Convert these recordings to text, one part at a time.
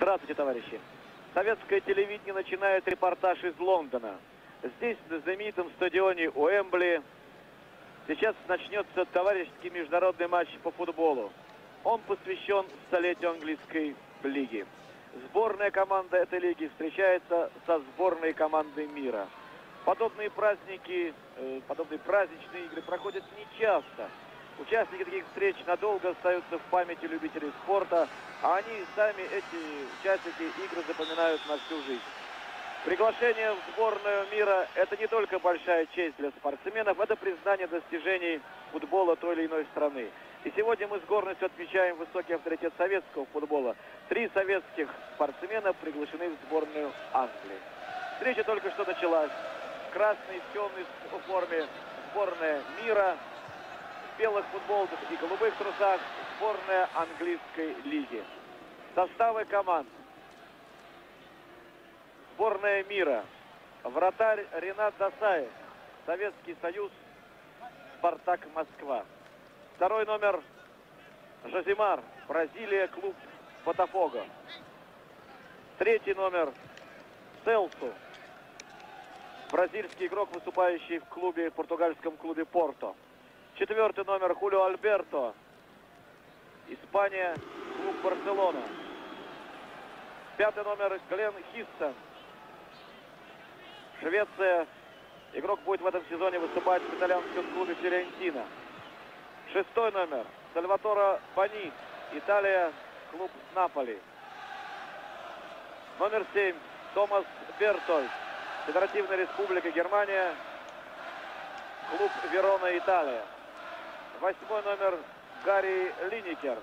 Здравствуйте, товарищи. Советское телевидение начинает репортаж из Лондона. Здесь, на знаменитом стадионе Уэмбли, сейчас начнется товарищеский международный матч по футболу. Он посвящен столетию английской лиги. Сборная команда этой лиги встречается со сборной командой мира. Подобные праздники, подобные праздничные игры проходят нечасто. Участники таких встреч надолго остаются в памяти любителей спорта, а они сами, эти участники, игры запоминают на всю жизнь. Приглашение в сборную мира – это не только большая честь для спортсменов, это признание достижений футбола той или иной страны. И сегодня мы с гордостью отмечаем высокий авторитет советского футбола. 3 советских спортсмена приглашены в сборную Англии. Встреча только что началась. В красной, в темной форме сборная мира, в белых футболках и голубых трусах сборная английской лиги. Составы команд. Сборная мира. Вратарь Ринат Досаев, Советский Союз, Спартак Москва. Второй номер Жозимар, Бразилия, клуб Ботафого. Третий номер Селсу, бразильский игрок, выступающий в португальском клубе Порто. Четвертый номер Хулио Альберто, Испания, клуб Барселона. Пятый номер Глен Хиссен, Швеция. Игрок будет в этом сезоне выступать в итальянском клубе Фиорентина. Шестой номер Сальваторо Бани, Италия, клуб Наполи. Номер 7 Томас Бертольд, Федеративная Республика Германия, клуб Верона, Италия. Восьмой номер Гарри Линекер,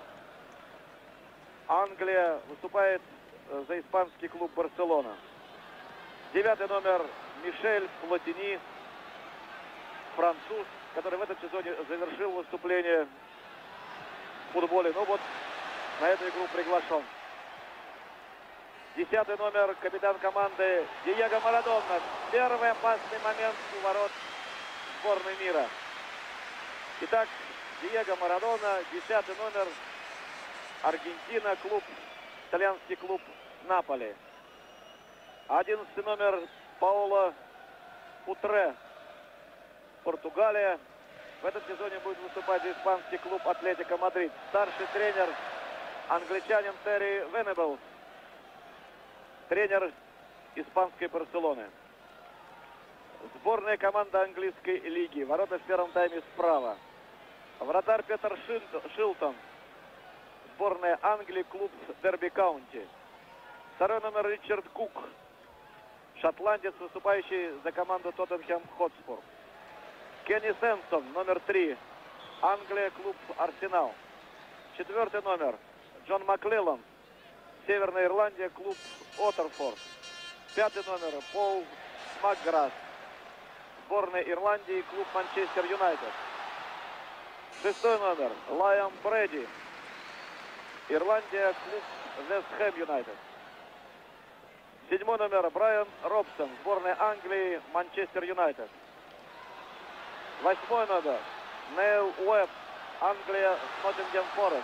Англия, выступает за испанский клуб Барселона. Девятый номер Мишель Платини, француз, который в этом сезоне завершил выступление в футболе. Ну вот, на эту игру приглашен. Десятый номер капитан команды Диего Марадона. Первый опасный момент у ворот сборной мира. Итак, Диего Марадона, 10-й номер, Аргентина, итальянский клуб Наполи. 11-й номер Паоло Путре, Португалия. В этом сезоне будет выступать испанский клуб Атлетико Мадрид. Старший тренер англичанин Терри Венеблс, тренер испанской Барселоны. Сборная команда английской лиги. Ворота в первом тайме справа. Вратарь Петер Шилтон, сборная Англии, клуб Дерби Каунти. Второй номер Ричард Кук, шотландец, выступающий за команду Тоттенхэм Хотспур. Кенни Сенсон, номер 3, Англия, клуб Арсенал. Четвертый номер Джон Маклеллан, Северная Ирландия, клуб Отерфорд. Пятый номер Пол Макграсс, сборная Ирландии, клуб Манчестер Юнайтед. Шестой номер Лайон Брэди, Ирландия, клуб Вест Хэм Юнайтед. Седьмой номер Брайан Робсон, сборная Англии, Манчестер Юнайтед. Восьмой номер Нейл Уэбб, Англия, Ноттингем Форест.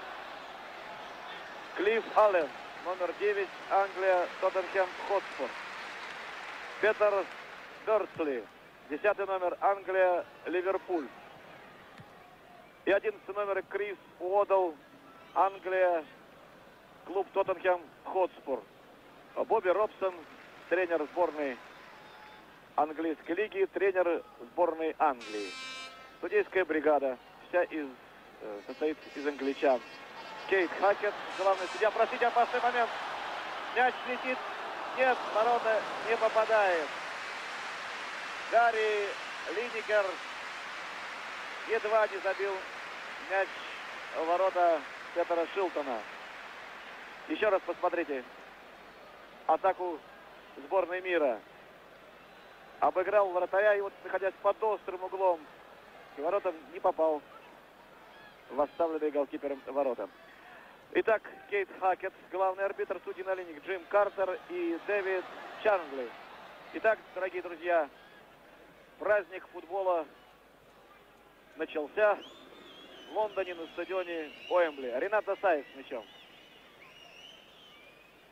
Клифф Аллен, номер 9, Англия, Тоттенхэм Хотспур. Петер Бёрдсли, 10-й номер, Англия, Ливерпуль. И 11-й номер Крис Уодл, Англия, клуб Тоттенхэм Хотспур. Бобби Робсон, тренер сборной английской лиги, тренер сборной Англии. Судейская бригада вся состоит из англичан. Кейт Хакет, главный судья. Простите, опасный момент. Мяч летит. Нет, ворота не попадает. Гарри Линекер едва не забил мяч в ворота Петера Шилтона. Еще раз посмотрите атаку сборной мира. Обыграл вратаря, и вот, находясь под острым углом, и воротам не попал в оставленные голкипером ворота. Итак, Кейт Хакет, главный арбитр, судьи на линии Джим Картер и Дэвид Чарнгли. Итак, дорогие друзья, праздник футбола начался в Лондоне на стадионе Уэмбли. Ринат Досаев с мячом.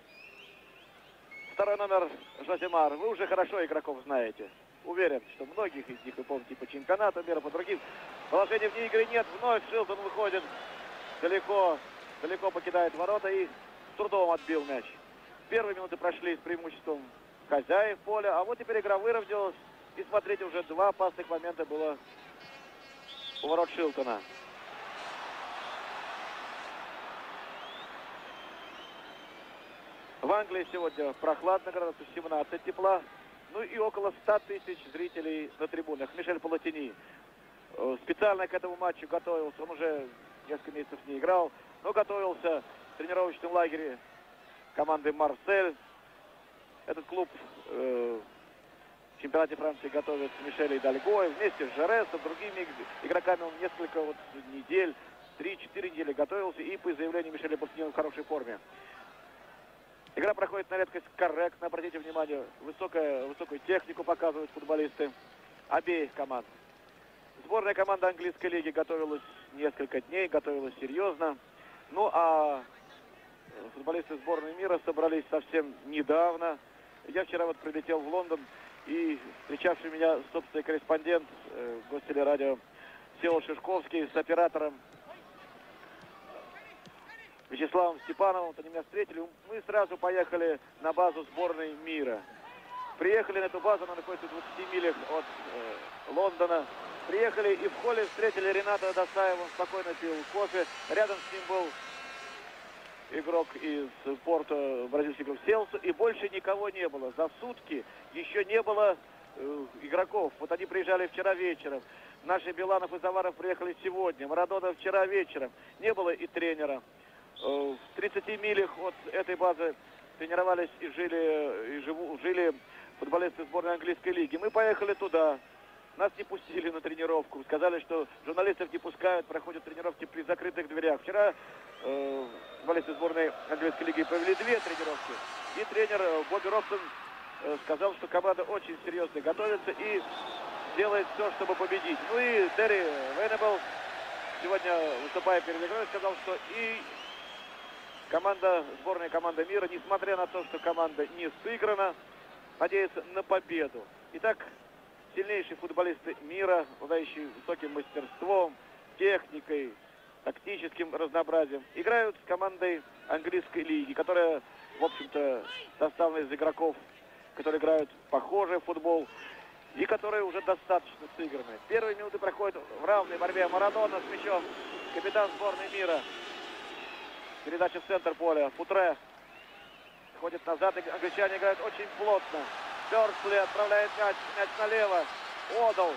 Второй номер Жоземар. Вы уже хорошо игроков знаете. Уверен, что многих из них вы помните по чемпионату мира, по другим. Положения вне игры нет. Вновь Шилтон выходит далеко покидает ворота и с трудом отбил мяч. Первые минуты прошли с преимуществом хозяев поля, а вот теперь игра выровнялась. И смотрите, уже два опасных момента было у ворот Шилтона. В Англии сегодня прохладно, градусов 17 тепла. Ну и около 100 тысяч зрителей на трибунах. Мишель Платини специально к этому матчу готовился. Он уже несколько месяцев не играл, но готовился в тренировочном лагере команды «Марсель». Этот клуб в чемпионате Франции готовит с Мишелем Дальгой вместе с Жересом, другими игроками. Он несколько недель, 3-4 недели готовился, и по заявлению Мишеля Платини в хорошей форме. Игра проходит на редкость корректно. Обратите внимание, высокую технику показывают футболисты обеих команд. Сборная команда английской лиги готовилась несколько дней, готовилась серьезно. Ну а футболисты сборной мира собрались совсем недавно. Я вчера прилетел в Лондон, и встречавший меня собственный корреспондент Гостелерадио Всеволод Шишковский с оператором Вячеславом Степановым, они меня встретили. Мы сразу поехали на базу сборной мира. Приехали на эту базу, она находится в 20 милях от Лондона. Приехали и в холле встретили Рената Досаева, он спокойно пил кофе. Рядом с ним был игрок из Порто, бразильский игрок Селсу, и больше никого не было. За сутки еще не было игроков. Вот они приезжали вчера вечером. Наши Биланов и Заваров приехали сегодня. Марадона вчера вечером. Не было и тренера. В 30 милях от этой базы тренировались и жили футболисты сборной английской лиги. Мы поехали туда. Нас не пустили на тренировку. Сказали, что журналистов не пускают, проходят тренировки при закрытых дверях. Вчера футболисты сборной английской лиги провели 2 тренировки. И тренер Бобби Робсон сказал, что команда очень серьезно готовится и делает все, чтобы победить. Ну и Терри Вейнебл сегодня, выступая перед игрой, сказал, что и сборная команда мира, несмотря на то, что команда не сыграна, надеется на победу. Итак, сильнейшие футболисты мира, обладающие высоким мастерством, техникой, тактическим разнообразием, играют с командой английской лиги, которая, в общем-то, составлена из игроков, которые играют похожий футбол и которые уже достаточно сыграны. Первые минуты проходят в равной борьбе. Марадона с мячом, капитан сборной мира. Передача в центр поля. Путре ходит назад. Англичане играют очень плотно. Бёрсли отправляет мяч налево. Одал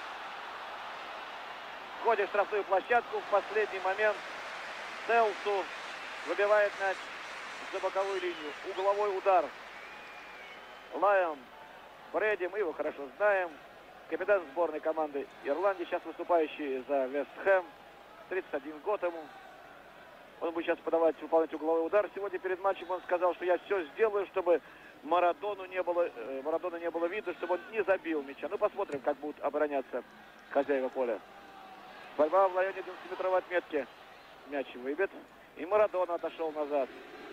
входит в штрафную площадку. В последний момент Селсу выбивает мяч за боковую линию. Угловой удар. Лайон Брэди, мы его хорошо знаем. Капитан сборной команды Ирландии, сейчас выступающий за Вест Хэм. 31 год ему. Он будет сейчас выполнять угловой удар. Сегодня перед матчем он сказал, что я все сделаю, чтобы Марадону не было видно, чтобы он не забил мяча. Ну, посмотрим, как будут обороняться хозяева поля. Борьба в районе 11-метровой отметки. Мяч выбит. И Марадона отошел назад.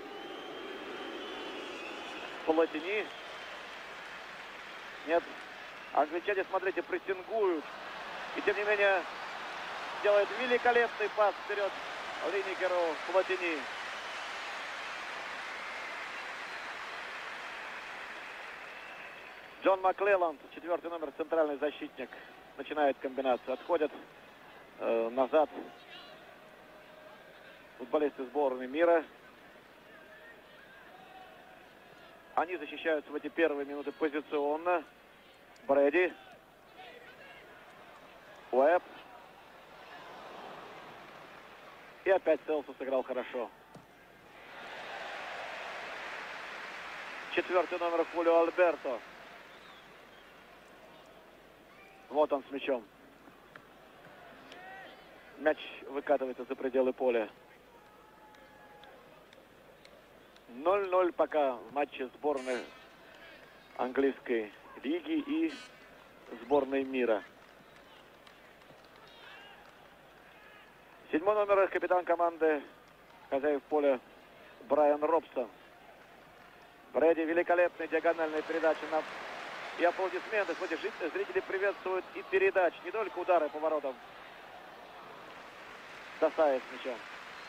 Платини. Нет. Англичане, смотрите, прессингуют. И тем не менее делает великолепный пас вперед Линигеру Платини. Джон Маклелланд, 4-й номер, центральный защитник, начинает комбинацию. Отходят назад футболисты сборной мира. Они защищаются в эти первые минуты позиционно. Брэди. Уэбб. И опять Селсу сыграл хорошо. 4-й номер Хулио Альберто. Вот он с мячом. Мяч выкатывается за пределы поля. 0-0 пока в матче сборной английской лиги и сборной мира. 7-й номер, капитан команды хозяев поля Брайан Робсон. Брэди, великолепная диагональная передача на... И аплодисменты. Смотрите, зрители приветствуют и передач, не только удары по воротам. Дасаев с мячом.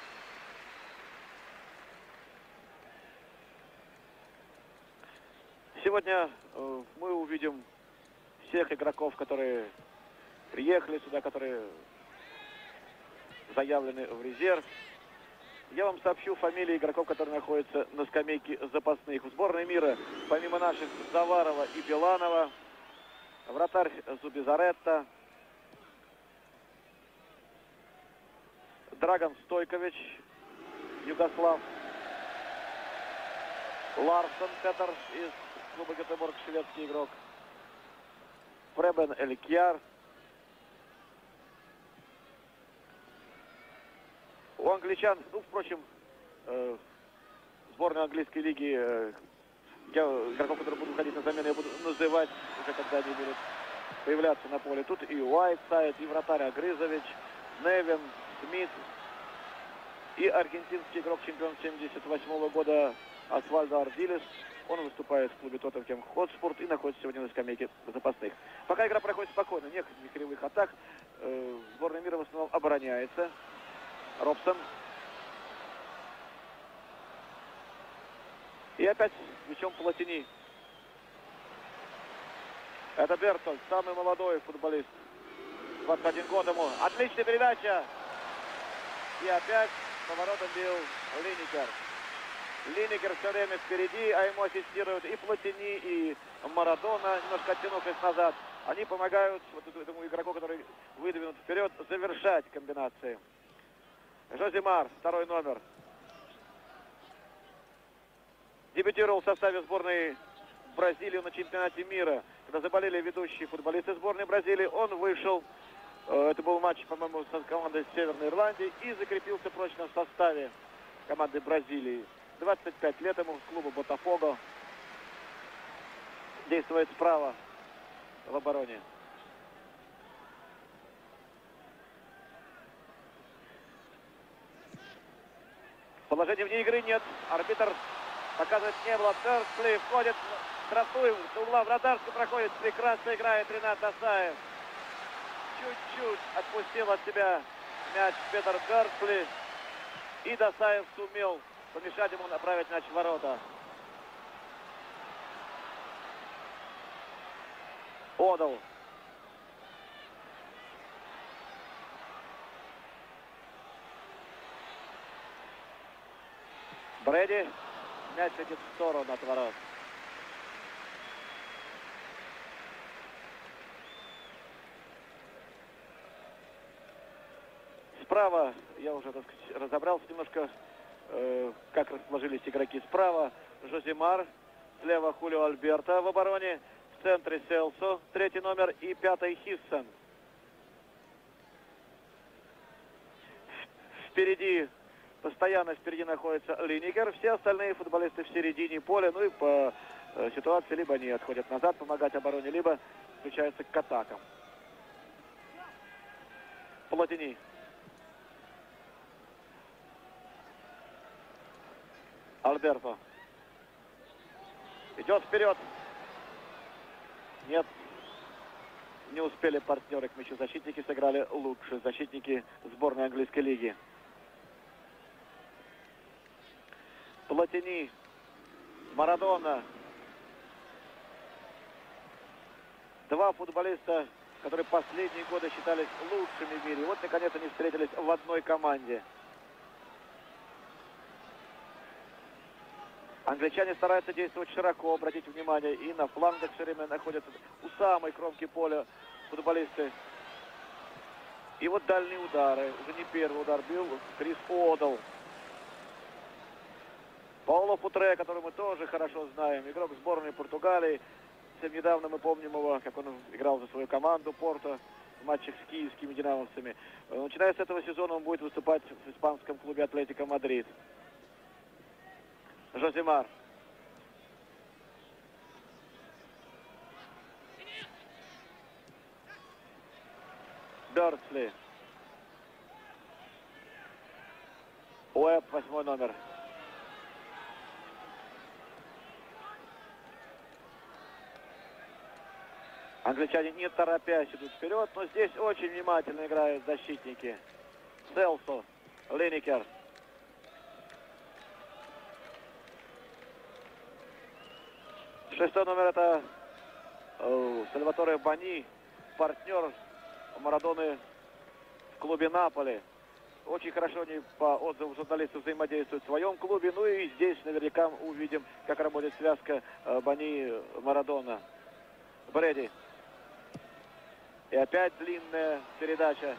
Сегодня мы увидим всех игроков, которые приехали сюда, которые заявлены в резерв. Я вам сообщу фамилии игроков, которые находятся на скамейке запасных. В сборной мира, помимо наших, Заварова и Биланова, вратарь Зубизаретта, Драган Стойкович, Югослав, Ларсон Петер из клуба Гетеборг, шведский игрок, Пребен Элькяр. У англичан, ну, впрочем, сборную английской лиги, игроков, которые будут ходить на замену, я буду называть уже, когда они будут появляться на поле. Тут и Уайтсайд, и вратарь Агрызович, Невин, Смит, и аргентинский игрок, чемпион 1978 года Освальдо Ардилес. Он выступает в клубе Тоттенхэм Хотспур и находится сегодня на скамейке запасных. Пока игра проходит спокойно, нет кривых атак. Сборная мира в основном обороняется. Робсон. И опять мячом Платини. Это Бертольд, самый молодой футболист. 21 год ему. Отличная передача. И опять поворотом бил Линекер. Линекер все время впереди, а ему ассистируют и Платини, и Марадона, немножко оттянувшись назад. Они помогают вот этому игроку, который выдвинут вперед, завершать комбинации. Жозимар, второй номер. Дебютировал в составе сборной Бразилии на чемпионате мира. Когда заболели ведущие футболисты сборной Бразилии, он вышел. Это был матч, по-моему, с командой Северной Ирландии. И закрепился прочно в составе команды Бразилии. 25 лет ему, с клуба Ботафого. Действует справа в обороне. Положения вне игры нет. Арбитр показывает не было. Дерсли входит в штрафную. С угла вратарскую проходит. Прекрасно играет Ренат Дасаев. Чуть-чуть отпустил от себя мяч Петер Дерсли. И Дасаев сумел помешать ему направить мяч в ворота. Подал. Брэди. Мяч летит в сторону от ворот. Справа, я уже, так сказать, разобрался немножко, как расположились игроки. Справа Жозимар, слева Хулио Альберто в обороне, в центре Селсо, третий номер, и пятый Хиссен. Постоянно впереди находится Линекер, все остальные футболисты в середине поля, ну и по ситуации либо они отходят назад помогать обороне, либо включаются к атакам. Платини. Альберто. Идет вперед. Нет. Не успели партнеры к мячу. Защитники сыграли лучше. Защитники сборной английской лиги. Платини. Марадона. Два футболиста, которые последние годы считались лучшими в мире. Вот, наконец, они встретились в одной команде. Англичане стараются действовать широко, обратите внимание, и на флангах все время находятся у самой кромки поля футболисты. И вот дальние удары. Уже не первый удар бил Крис Одал. Пауло Футре, которого мы тоже хорошо знаем, игрок сборной Португалии. Совсем недавно мы помним его, как он играл за свою команду Порто в матчах с киевскими динамовцами. Начиная с этого сезона он будет выступать в испанском клубе Атлетико Мадрид. Жозимар. Дерсли. Уэб, 8 номер. Англичане, не торопясь, идут вперед, но здесь очень внимательно играют защитники. Селсо, Линекер. Шестой номер — это Сальваторе Бани, партнер Марадоны в клубе Наполи. Очень хорошо они, по отзывам журналистов, взаимодействуют в своем клубе. Ну и здесь наверняка увидим, как работает связка Бани-Марадона. Брэди. И опять длинная передача.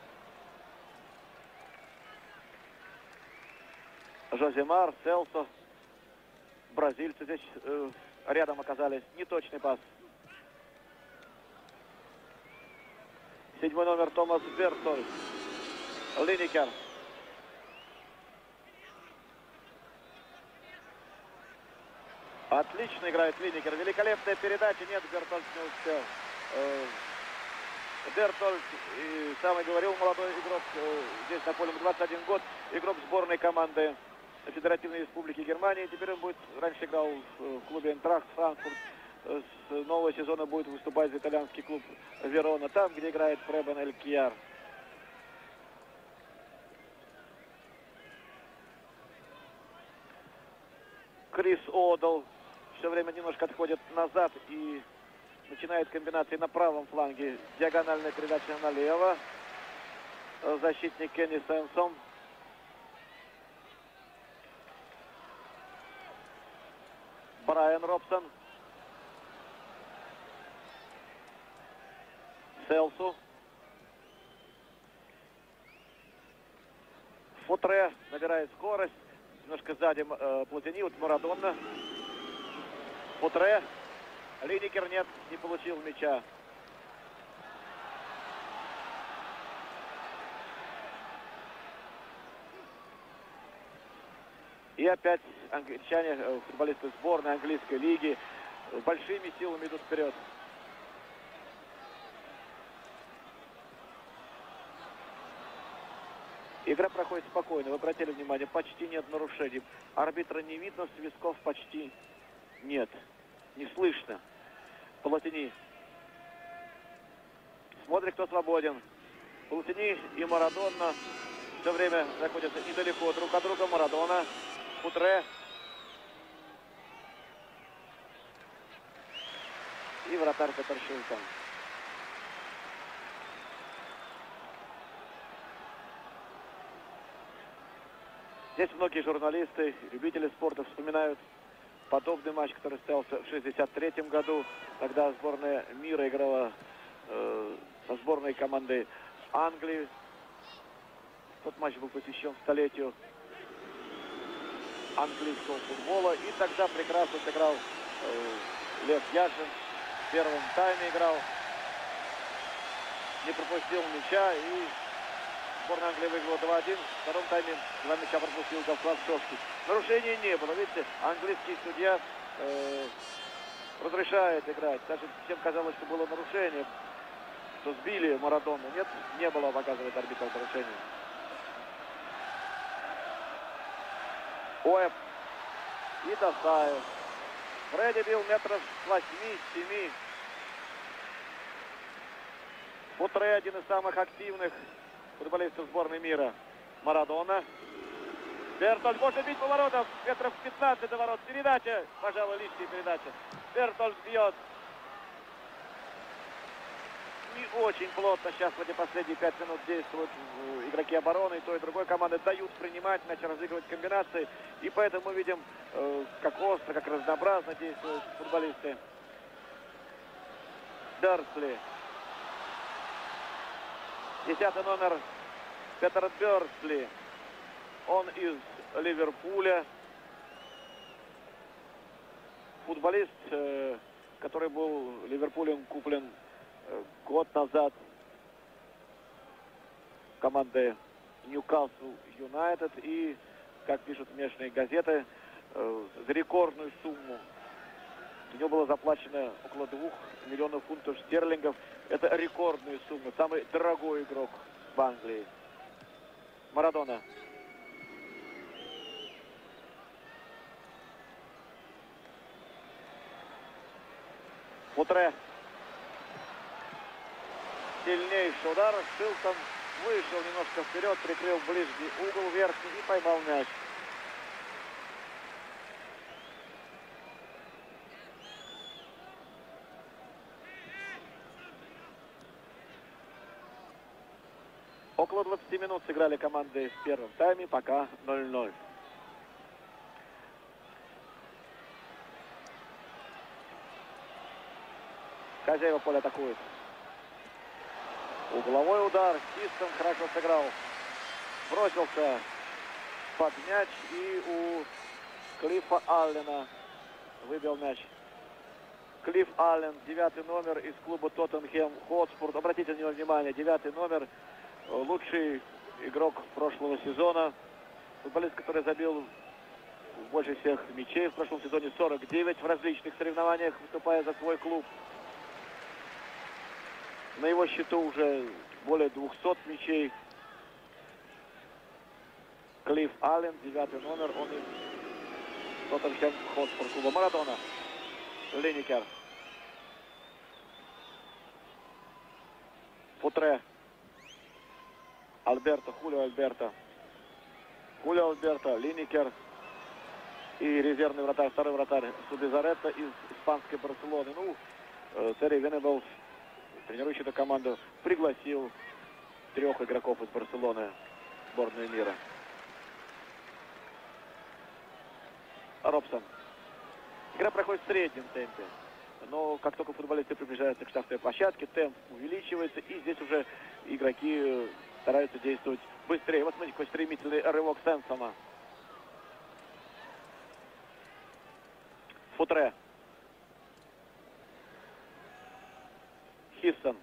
Жоземар, Селсо. Бразильцы здесь рядом оказались. Неточный пас. Седьмой номер Томас Бертольд. Линекер. Отлично играет Линекер. Великолепная передача. Нет, Бертольд не успел. Бертольд, самый говорил, молодой игрок, здесь на поле 21 год, игрок сборной команды Федеративной Республики Германии. Теперь он будет, раньше играл в клубе Энтрахт Франкфурт. С нового сезона будет выступать за итальянский клуб Верона, там, где играет Пребен Эль-Кьяр. Крис Одл все время немножко отходит назад и начинает комбинации на правом фланге. Диагональная передача налево. Защитник Кенни Сенсон. Брайан Робсон. Селсу. Футре набирает скорость. Немножко сзади Платини. Вот Марадона. Футре. Линекер нет, не получил мяча. И опять англичане, футболисты сборной английской лиги, большими силами идут вперед. Игра проходит спокойно. Вы обратили внимание, почти нет нарушений. Арбитра не видно, свистков почти нет. Не слышно. Платини. Смотрит, кто свободен. Платини и Марадона все время находятся недалеко друг от друга. Марадона. Футре. И вратарь Петр Шилтон. Здесь многие журналисты, любители спорта вспоминают подобный матч, который состоялся в 1963 году, когда сборная мира играла со сборной командой Англии. Тот матч был посвящен столетию английского футбола. И тогда прекрасно сыграл Лев Яшин. В первом тайме играл. Не пропустил мяча. И сборная Англии выиграла 2-1. В втором тайме 2 мяча пропустил Гафлав Шовский. Нарушений не было. Видите, английский судья разрешает играть. Даже всем казалось, что было нарушение, что сбили Марадону. Нет, не было, показывает арбитр, нарушения. Уэбб и Досаев. Фредди бил метров с 8-7. Футре один из самых активных футболистов сборной мира. Марадона. Бертольд может бить поворотом. Метров 15 до ворот. Передача. Пожалуй, лишняя передача. Бертольд бьет. Не очень плотно сейчас в эти последние 5 минут действуют игроки обороны. И той, и другой команды дают принимать, иначе разыгрывать комбинации. И поэтому мы видим, как остро, как разнообразно действуют футболисты. Дерсли. 10-й номер Петер Бёрсли. Он из Ливерпуля. Футболист, который был Ливерпулем куплен год назад командой Ньюкасл Юнайтед. И, как пишут местные газеты, за рекордную сумму. У него было заплачено около 2 миллионов фунтов стерлингов. Это рекордная сумма. Самый дорогой игрок в Англии. Марадона. Футре. Сильнейший удар. Шилтон вышел немножко вперед, прикрыл ближний угол верхний и поймал мяч. Около 20 минут сыграли команды в первом тайме, пока 0-0. Хозяева поля атакуют. Угловой удар. Хистон хорошо сыграл. Бросился под мяч и у Клиффа Аллена выбил мяч. Клифф Аллен, 9 номер из клуба Тоттенхэм Хотспур. Обратите на него внимание, 9 номер, лучший игрок прошлого сезона. Футболист, который забил больше всех мячей в прошлом сезоне, 49 в различных соревнованиях, выступая за свой клуб. На его счету уже более 200 мячей. Клифф Аллен, 9 номер, он из Тоттенхэм Хотспур клуба. Марадона. Линекер. Футре. Альберто, Хулио Альберто. Хулио Альберто, Линекер. И резервный вратарь, второй вратарь Субизаретто из испанской Барселоны. Ну, Терри Венеблс, тренирующий эту команду, пригласил 3 игроков из Барселоны в сборную мира. Робсон. Игра проходит в среднем темпе. Но как только футболисты приближаются к штрафной площадке, темп увеличивается. И здесь уже игроки стараются действовать быстрее. Вот смотрите, какой стремительный рывок Сенсона. Футре. Хиссон.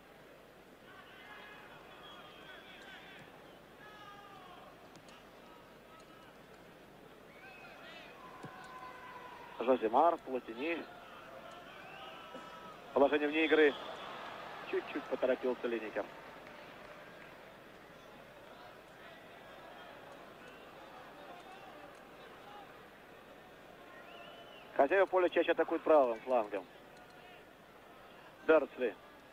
Жоземар, Платини. Положение вне игры. Чуть-чуть поторопился Линекер. Хозяева поля чаще атакуют правым флангом. Дерсли.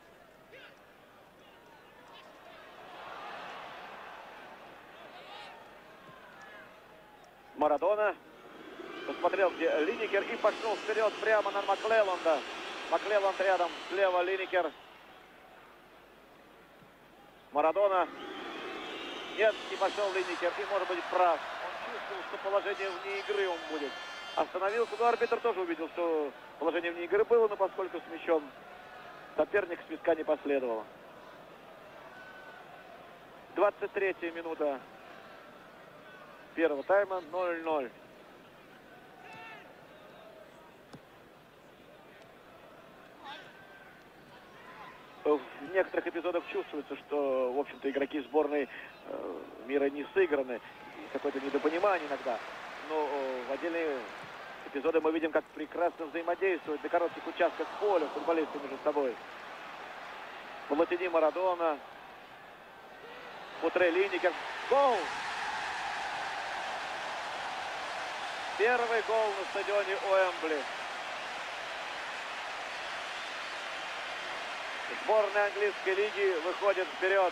Марадона. Посмотрел, где Линекер, и пошел вперед прямо на Маклелланда. Маклелланд рядом, слева Линекер. Марадона. Нет, не пошел Линекер, и может быть прав. Он чувствовал, что положение вне игры он будет. Остановился, но арбитр тоже увидел, что положение вне игры было, но поскольку с мячом соперник свистка не последовало. 23-я минута первого тайма, 0-0. В некоторых эпизодах чувствуется, что, в общем-то, игроки сборной мира не сыграны. Какое-то недопонимание иногда. Но в отдельные эпизоды мы видим, как прекрасно взаимодействуют на коротких участках поля футболисты между собой. Платини, Марадона. Футре, Линекер. Гол! Первый гол на стадионе Уэмбли. Сборная английской лиги выходит вперед.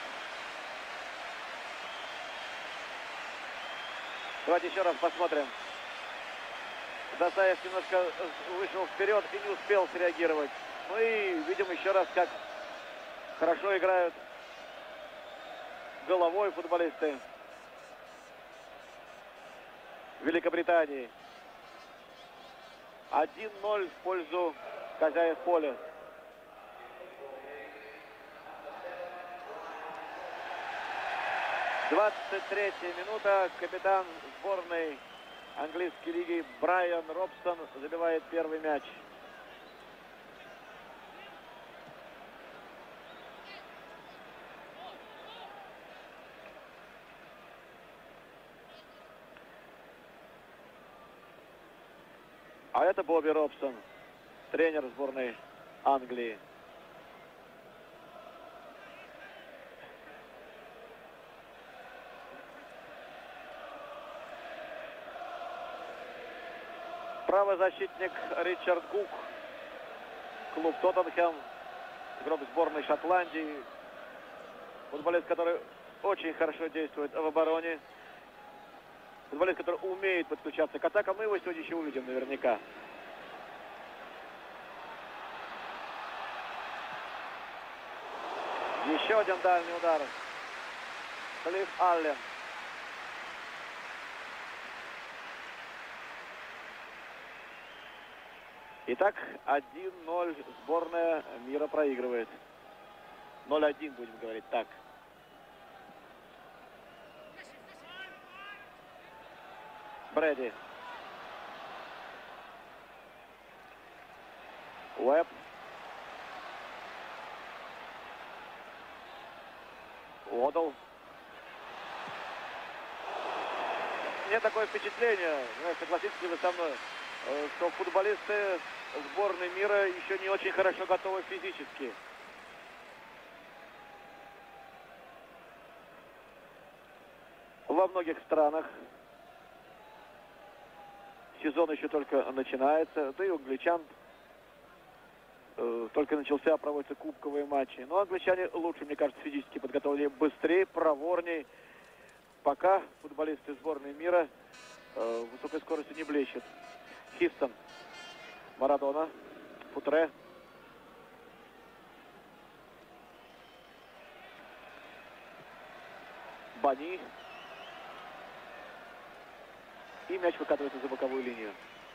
Давайте еще раз посмотрим. Досаев немножко вышел вперед и не успел среагировать. Ну и видим еще раз, как хорошо играют головой футболисты Великобритании. 1-0 в пользу хозяев поля. «23-я минута. Капитан сборной английской лиги Брайан Робсон забивает первый мяч. А это Бобби Робсон, тренер сборной Англии. Правозащитник Ричард Кук, клуб Тоттенхэм, игрок сборной Шотландии, Футболист, который очень хорошо действует в обороне. Футболист, который умеет подключаться к атакам. Мы его сегодня еще увидим наверняка. Еще один дальний удар. Клифф Аллен. Итак, 1-0. Сборная мира проигрывает. 0-1, будем говорить так. Брэди. Уэбб. Уодл. Мне такое впечатление, согласитесь ли вы со мной, что футболисты сборной мира еще не очень хорошо готовы физически. Во многих странах сезон еще только начинается, да и у англичан только начался, проводятся кубковые матчи. Но англичане лучше, мне кажется, физически подготовлены, быстрее, проворнее. Пока футболисты сборной мира высокой скоростью не блещут. Хистон, Марадона, Футре. Бани. И мяч выкатывается за боковую линию.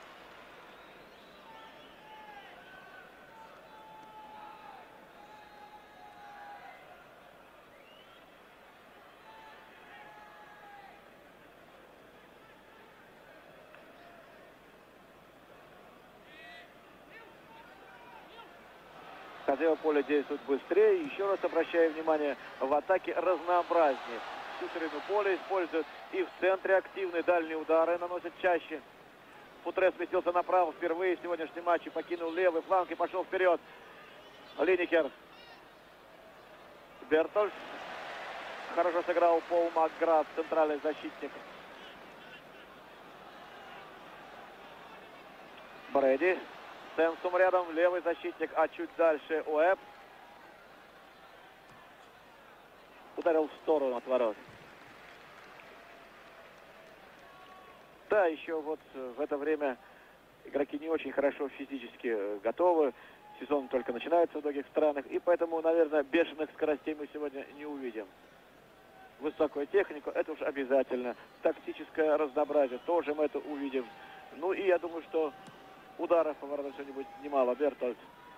Хозяева поля действуют быстрее. Еще раз обращаю внимание, в атаке разнообразнее. Всю ширину поля используют и в центре активные дальние удары наносят чаще. Футре сместился направо впервые в сегодняшнем матче. Покинул левый фланг и пошел вперед. Линекер. Бертольд. Хорошо сыграл Пол Макград, центральный защитник. Брэди. Сенсум рядом, левый защитник, а чуть дальше Уэбб. Ударил в сторону от ворот. Да, еще вот в это время игроки не очень хорошо физически готовы. Сезон только начинается в многих странах, и поэтому, наверное, бешеных скоростей мы сегодня не увидим. Высокую технику, это уж обязательно. Тактическое разнообразие, тоже мы это увидим. Ну и я думаю, что ударов по воротам сегодня будет немало. Бертольд.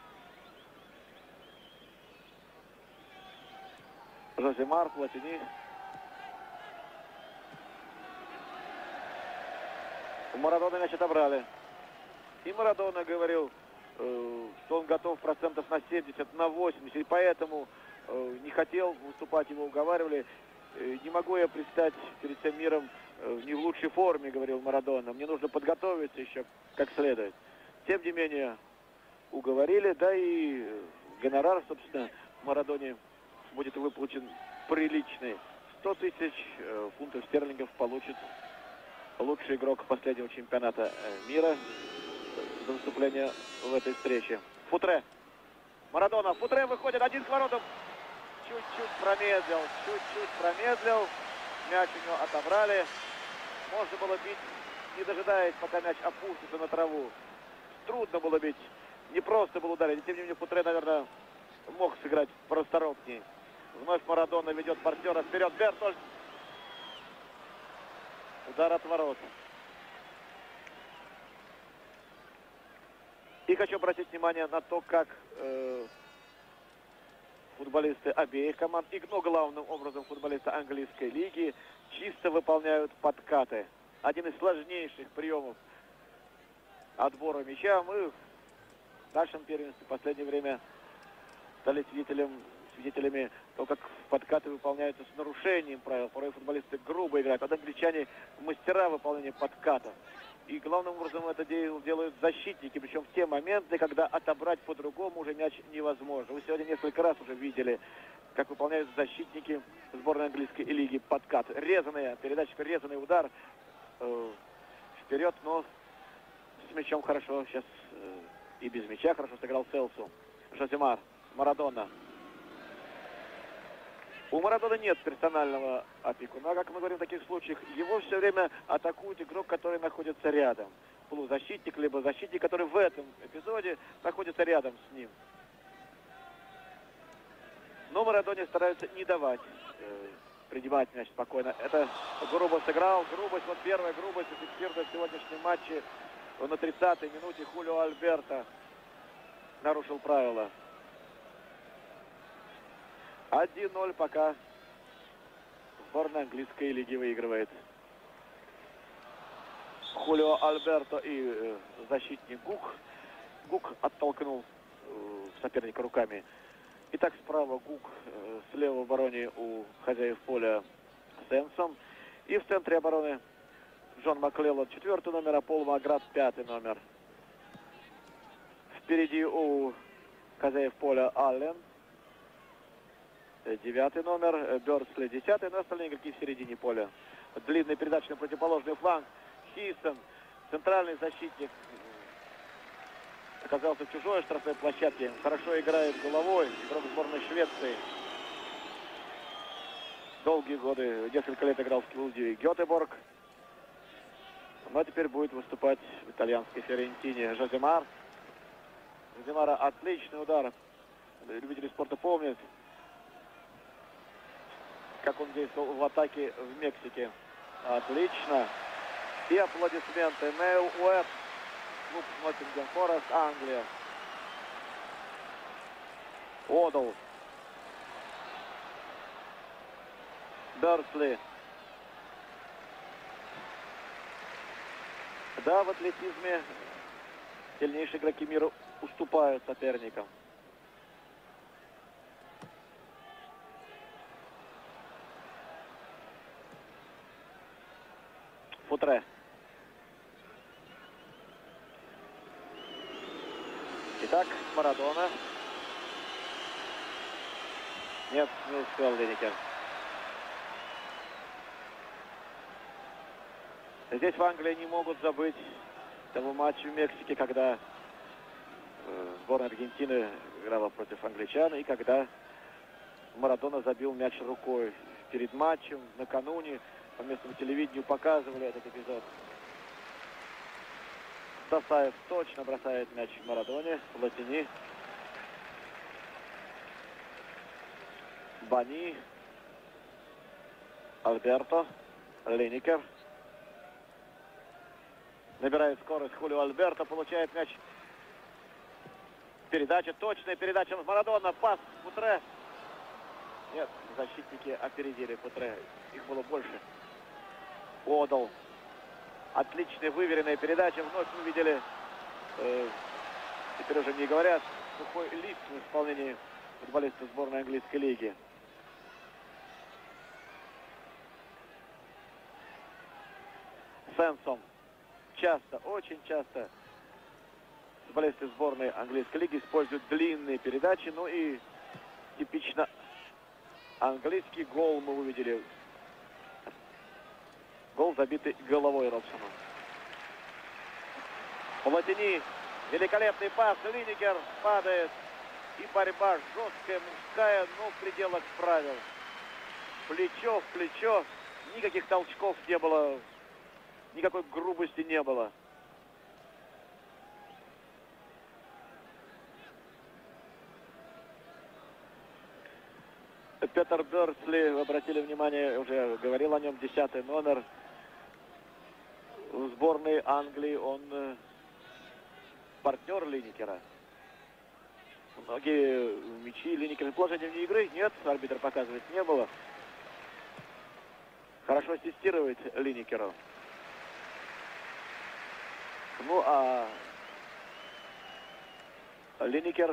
Жоземар, Платини. У Марадона мяч отобрали. И Марадона говорил, что он готов процентов на 70, на 80. И поэтому не хотел выступать, его уговаривали. Не могу я предстать перед всем миром не в лучшей форме, говорил Марадона. Мне нужно подготовиться еще как следует. Тем не менее, уговорили, да и гонорар, собственно, Марадоне будет выплачен приличный. 100 тысяч фунтов стерлингов получит лучший игрок последнего чемпионата мира за выступление в этой встрече. Футре. Марадона. Футре выходит один к воротам. Чуть-чуть промедлил. Мяч у него отобрали. Можно было бить, не дожидаясь, пока мяч опустится на траву. Трудно было бить. Не просто было ударить. Тем не менее, Футре, наверное, мог сыграть порасторопнее. Вновь Марадона ведет партнера вперед. Бертольд. Удар от ворот. И хочу обратить внимание на то, как футболисты обеих команд, и, ну, главным образом футболисты английской лиги, чисто выполняют подкаты. Один из сложнейших приемов отбора мяча. Мы в нашем первенстве в последнее время стали свидетелями того, как подкаты выполняются с нарушением правил. Порой футболисты грубо играют, а англичане мастера выполнения подкатов. И главным образом это делают защитники, причем в те моменты, когда отобрать по-другому уже мяч невозможно. Вы сегодня несколько раз уже видели, как выполняют защитники сборной английской лиги подкат. Резаная передача, резанный удар вперед, но с мячом хорошо сейчас и без мяча хорошо сыграл Селсу. Жоземар, Марадона. У Марадона нет персонального опекуна, как мы говорим в таких случаях. Его все время атакует игрок, который находится рядом. Полузащитник, либо защитник, который в этом эпизоде находится рядом с ним. Но Марадоне стараются не давать принимать мяч спокойно. Это грубо сыграл. Грубость, вот первая грубость зафиксирована в сегодняшнем матче. На 30-й минуте Хулио Альберто нарушил правила. 1-0 пока сборная английской лиги выигрывает. Хулио Альберто и защитник Гук. Гук оттолкнул соперника руками. Итак, справа Гук, слева в обороне у хозяев поля Сенсом. И в центре обороны Джон Маклеллан 4-й номер, а Пол Маград 5-й номер. Впереди у хозяев поля Аллен 9-й номер, Бёрдсли 10-й, но остальные игроки в середине поля. Длинный передач на противоположный фланг. Хисон, центральный защитник, оказался в чужой штрафной площадке. Хорошо играет головой. Игрок сборной Швеции. Долгие годы, несколько лет играл в клубе Гетеборг. Но теперь будет выступать в итальянской Фиорентине. Жоземар. Жоземара отличный удар. Любители спорта помнят, как он действовал в атаке в Мексике. Отлично. И аплодисменты. Нейл Уэбб. Клуб Ноттингем Форест, Англия. Одл. Бёрдсли. Да, в атлетизме сильнейшие игроки мира уступают соперникам. Футре. Итак, Марадона. Нет, не успел Линекер. Здесь в Англии не могут забыть того матча в Мексике, когда сборная Аргентины играла против англичан, и когда Марадона забил мяч рукой перед матчем, накануне. По местному телевидению показывали этот эпизод. Сасаев точно бросает мяч в Марадоне. Латини. Бани. Альберто. Линекер. Набирает скорость Хулио Альберто. Получает мяч. Передача. Точная передача на Марадона. Пас Футре. Нет, защитники опередили Футре. Их было больше. Одл. Отличная выверенная передача. Вновь мы видели, теперь уже не говорят, сухой лист в исполнении футболистов сборной английской лиги. Сенсом. Часто, очень часто футболисты сборной английской лиги используют длинные передачи. Ну и типично английский гол мы увидели. Гол, забитый головой Робсона. Латини. Великолепный пас. Линекер падает. И борьба жесткая, мужская, но в пределах правил. Плечо в плечо. Никаких толчков не было. Никакой грубости не было. Петер Бёрдсли, вы обратили внимание, уже говорил о нем, 10-й номер в сборной Англии. Он партнер Линекера. Многие мячи Линекера. Положение вне игры нет, арбитр показывает, не было. Хорошо ассистирует Линекеру. Ну а Линекер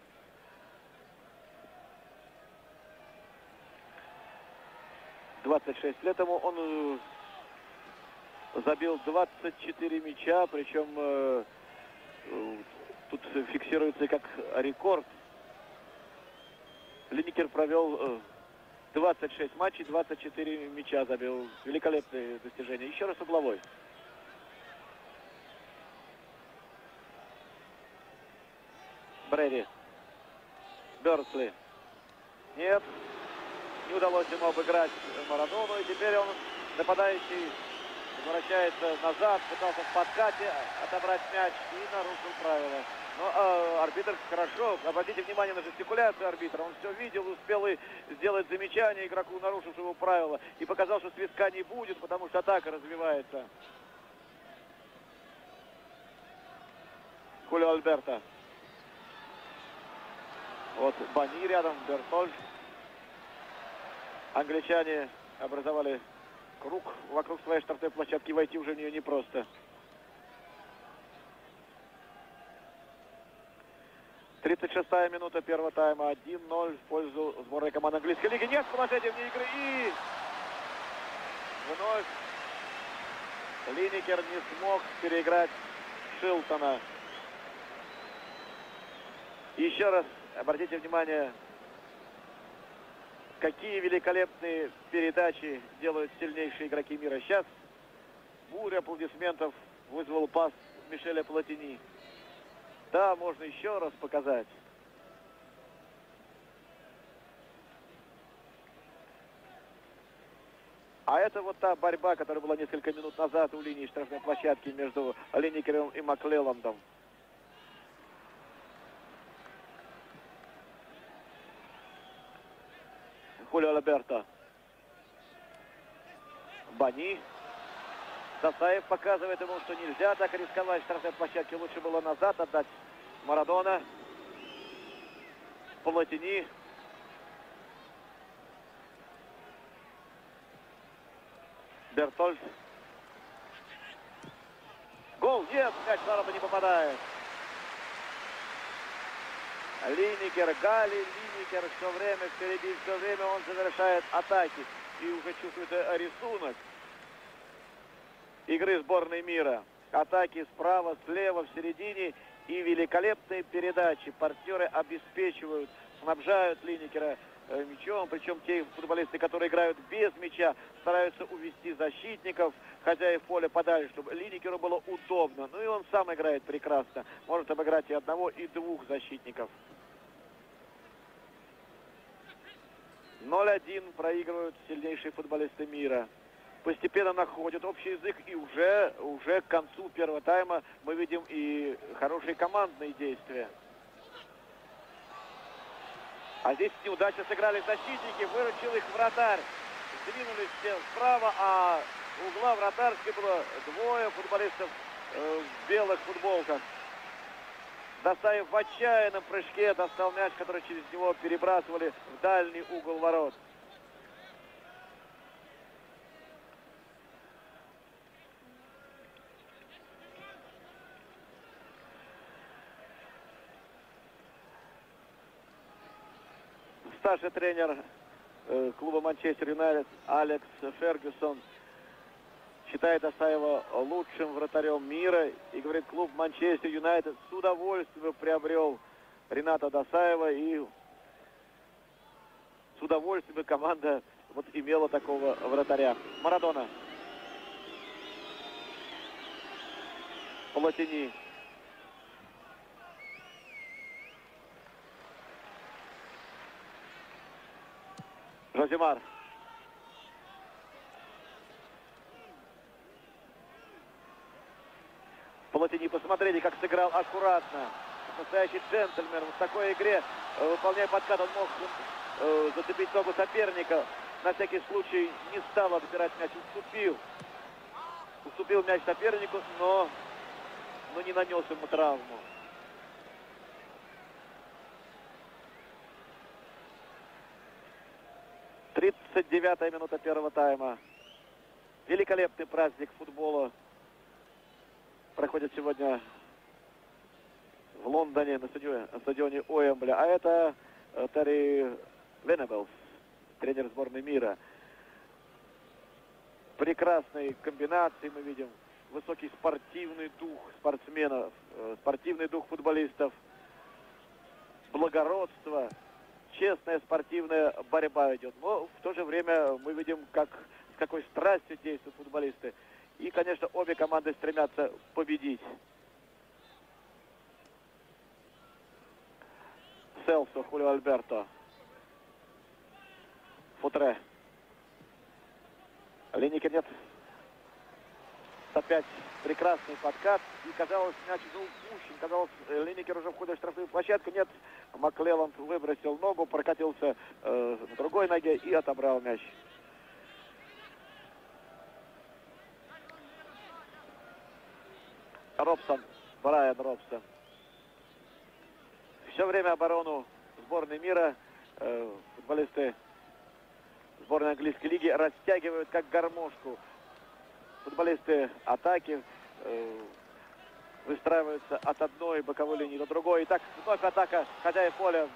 — 26 лет ему, он забил 24 мяча, причем тут фиксируется как рекорд. Линекер провел 26 матчей, 24 мяча забил. Великолепное достижение. Еще раз угловой. Брэди. Бёрдсли. Нет. Не удалось ему обыграть Марадону. И теперь он, нападающий, возвращается назад, пытался в подкате отобрать мяч и нарушил правила. Но арбитр хорошо, обратите внимание на жестикуляцию арбитра, он все видел, успел и сделать замечание игроку, нарушившему правила, и показал, что свистка не будет, потому что атака развивается. Хулио Альберто. Вот Бани рядом, Бертольд. Англичане образовали круг вокруг своей штрафной площадки, войти уже в нее непросто. 36-я минута первого тайма. 1-0 в пользу сборной команды английской лиги. Нет положения вне игры. И вновь Линекер не смог переиграть Шилтона. Еще раз обратите внимание, какие великолепные передачи делают сильнейшие игроки мира. Сейчас буря аплодисментов вызвал пас Мишеля Платини. Да, можно еще раз показать. А это вот та борьба, которая была несколько минут назад у линии штрафной площадки между Линекером и Маклелландом. Хулио Альберто. Бани. Дасаев показывает ему, что нельзя так рисковать в штрафной площадке. Лучше было назад отдать. Марадона. Платини. Бертольд. Гол. Нет, мяч в ворота не попадает. Линекер, Гали, Линекер все время впереди, все время он завершает атаки. И уже чувствуется рисунок игры сборной мира. Атаки справа, слева, в середине и великолепные передачи. Партнеры обеспечивают, снабжают Линекера мячом. Причем те футболисты, которые играют без мяча, стараются увести защитников, хозяев поля подальше, чтобы Линекеру было удобно. Ну и он сам играет прекрасно. Может обыграть и одного, и двух защитников. 0-1 проигрывают сильнейшие футболисты мира. Постепенно находят общий язык, и уже к концу первого тайма мы видим и хорошие командные действия. А здесь неудачно сыграли защитники, выручил их вратарь. Сдвинулись все справа, а у угла вратарской было двое футболистов в белых футболках. Дасаев в отчаянном прыжке достал мяч, который через него перебрасывали в дальний угол ворот. Старший тренер клуба Манчестер Юнайтед Алекс Фергюсон считает Дасаева лучшим вратарем мира и говорит, клуб Манчестер Юнайтед с удовольствием приобрел Рената Дасаева, и с удовольствием команда вот имела такого вратаря. Марадона. Платини. Жоземар. Платини, посмотрели, как сыграл аккуратно. Настоящий джентльмен. В такой игре, выполняя подкат, он мог зацепить ногу соперника. На всякий случай не стал отбирать мяч, уступил мяч сопернику, но не нанес ему травму. Тридцать 9-я минута первого тайма. Великолепный праздник футбола проходит сегодня в Лондоне на стадионе Уэмбли. А это Терри Венеблс, тренер сборной мира. Прекрасные комбинации мы видим. Высокий спортивный дух спортсменов, спортивный дух футболистов, благородство, честная спортивная борьба идет. Но в то же время мы видим, с какой страстью действуют футболисты. И, конечно, обе команды стремятся победить. Селсо, Хулио Альберто. Футре. Линейкер нет. Опять прекрасный подкат. И казалось, мяч был упущен. Казалось, Линейкер уже входит в штрафную площадку. Нет, Маклелланд выбросил ногу, прокатился на другой ноге и отобрал мяч. Робсон, Брайан Робсон. Все время оборону сборной мира футболисты сборной английской лиги растягивают как гармошку. Футболисты атаки выстраиваются от одной боковой линии до другой. Итак, вновь атака хозяев поля.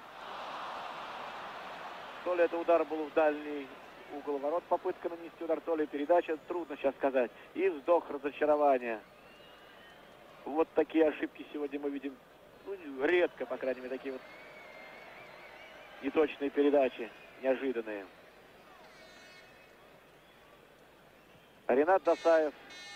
То ли это удар был в дальний угол ворот, попытка нанести удар, то ли передача, трудно сейчас сказать. И вздох разочарования. Вот такие ошибки сегодня мы видим, ну, редко, по крайней мере, такие вот неточные передачи, неожиданные. Ренат Досаев,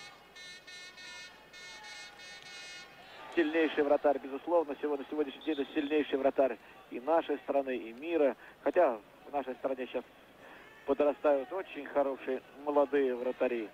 сильнейший вратарь, безусловно, на сегодняшний день это сильнейший вратарь и нашей страны, и мира. Хотя в нашей стране сейчас подрастают очень хорошие молодые вратари.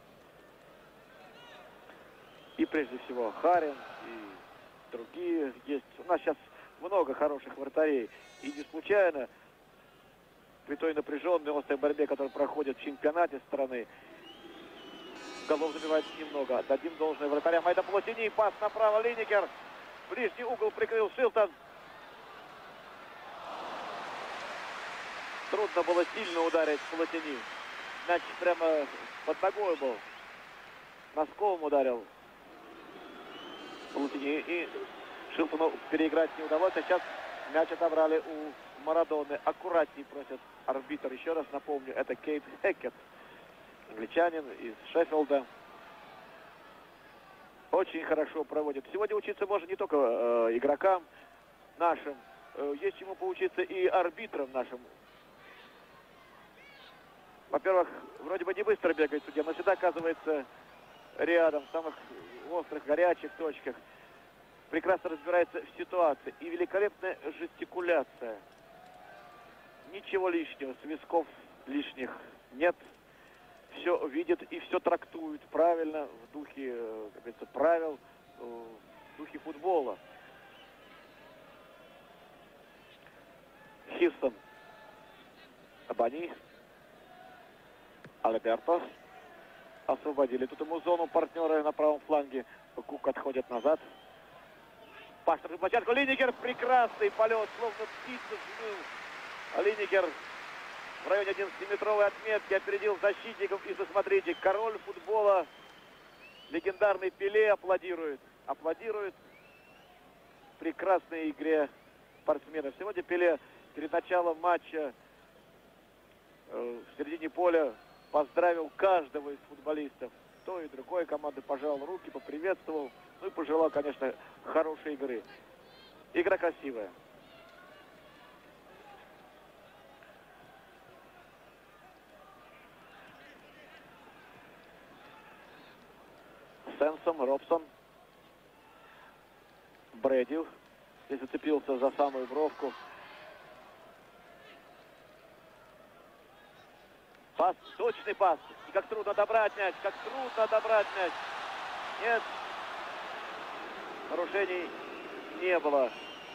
И прежде всего Харин, и другие есть. У нас сейчас много хороших вратарей. И не случайно при той напряженной острой борьбе, которая проходит в чемпионате страны, голов забивает немного. Отдадим должное вратарям. Это Платини. Пас направо. Линейкер. Ближний угол прикрыл Шилтон. Трудно было сильно ударить Платини. Мяч прямо под ногой был. Носком ударил Платини. И Шилтону переиграть не удалось. А сейчас мяч отобрали у Марадоны. Аккуратней просит арбитр. Еще раз напомню, это Кейт Хекет. Англичанин из Шеффилда. Очень хорошо проводит. Сегодня учиться можно не только игрокам нашим. Есть чему поучиться и арбитрам нашим. Во-первых, вроде бы не быстро бегает судья, но всегда оказывается рядом, в самых острых, горячих точках. Прекрасно разбирается в ситуации. И великолепная жестикуляция. Ничего лишнего, свистков лишних нет. Все видит и все трактует правильно, в духе, как говорится, правил, в духе футбола. Хирсон, Абани, Альберто освободили тут ему зону партнеры на правом фланге. Кук отходит назад. Паш на площадку. Линейкер, прекрасный полет, словно птица взмыл. Линейкер в районе 11-метровой отметки опередил защитников. И посмотрите, король футбола, легендарный Пеле, аплодирует. Аплодирует прекрасной игре спортсменов. Сегодня Пеле перед началом матча в середине поля поздравил каждого из футболистов той и другой команды, пожал руки, поприветствовал. Ну и пожелал, конечно, хорошей игры. Игра красивая. Сенсом, Робсон, Брэди здесь зацепился за самую бровку. Пас, точный пас. И как трудно добрать мяч, как трудно добрать мяч. Нет, нарушений не было.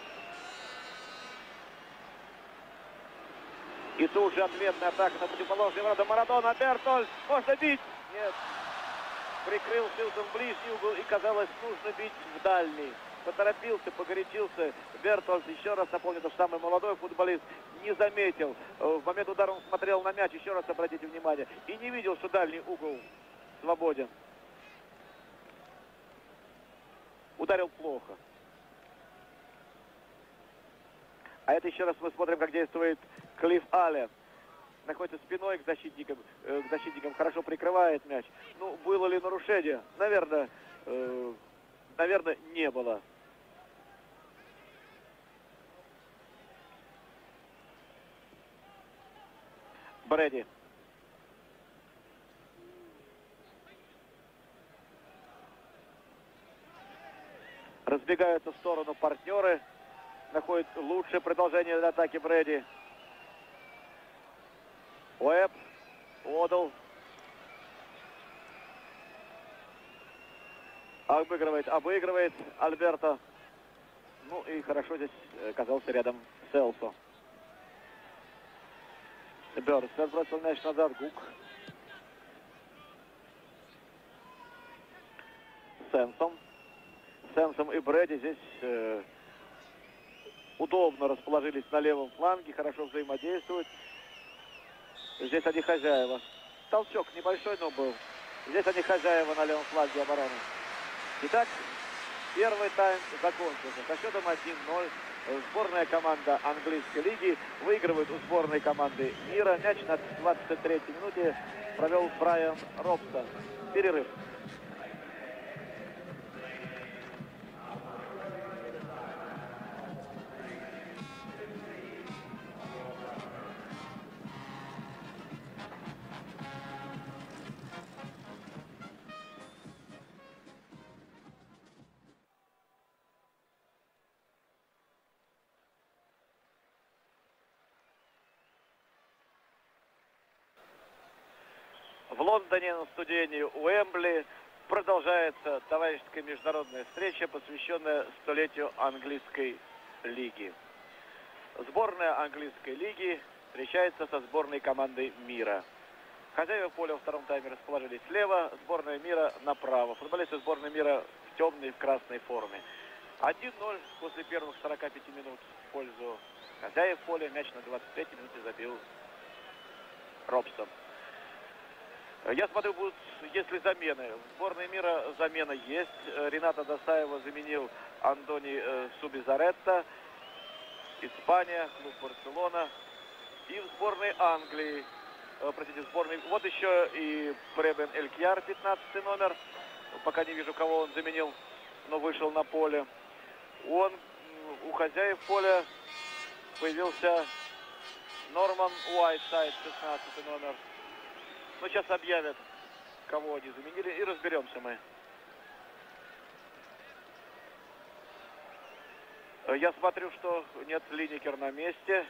И тут же ответная атака на противоположные ворота. Марадона, Бертоль, можно бить? Нет. Прикрыл Шилтон ближний угол и, казалось, нужно бить в дальний. Поторопился, погорячился. Бертольд, еще раз напомню, это самый молодой футболист, не заметил. В момент удара он смотрел на мяч, еще раз обратите внимание. И не видел, что дальний угол свободен. Ударил плохо. А это еще раз мы смотрим, как действует Клифф Аллен. Находится спиной к защитникам, хорошо прикрывает мяч. Ну, было ли нарушение? Наверное, не было. Брэди. Разбегаются в сторону партнеры. Находит лучшее продолжение для атаки Брэди. Уэбб, Одл. Обыгрывает Альберто. Ну и хорошо здесь оказался рядом Селсо. Бёрст отбросил мяч назад. Гук. Сенсом и Брэди здесь удобно расположились на левом фланге, хорошо взаимодействуют. Здесь они хозяева. Толчок небольшой, но был. Здесь они хозяева на левом фланге обороны. Итак, первый тайм закончился. Со счетом 1-0 сборная команда английской лиги выигрывает у сборной команды мира. Мяч на 23-й минуте провел Брайан Робсон. Перерыв. В Лондоне на стадионе Уэмбли продолжается товарищеская международная встреча, посвященная столетию английской лиги. Сборная английской лиги встречается со сборной командой мира. Хозяева поля во втором тайме расположились слева, сборная мира направо. Футболисты сборной мира в темной и в красной форме. 1-0 после первых 45 минут в пользу хозяев поля. Мяч на 23-й минуте забил Робсон. Я смотрю, будут, если замены. В сборной мира замена есть. Рената Досаева заменил Андони Субизаретто. Испания, клуб Барселона. И в сборной Англии, сборной... Вот еще и Пребен Элькяр, 15 номер. Пока не вижу, кого он заменил, но вышел на поле. У хозяев поля появился Норман Уайтсайд, 16 номер. Ну, сейчас объявят, кого они заменили, и разберемся мы. Я смотрю, что нет, Линекер на месте.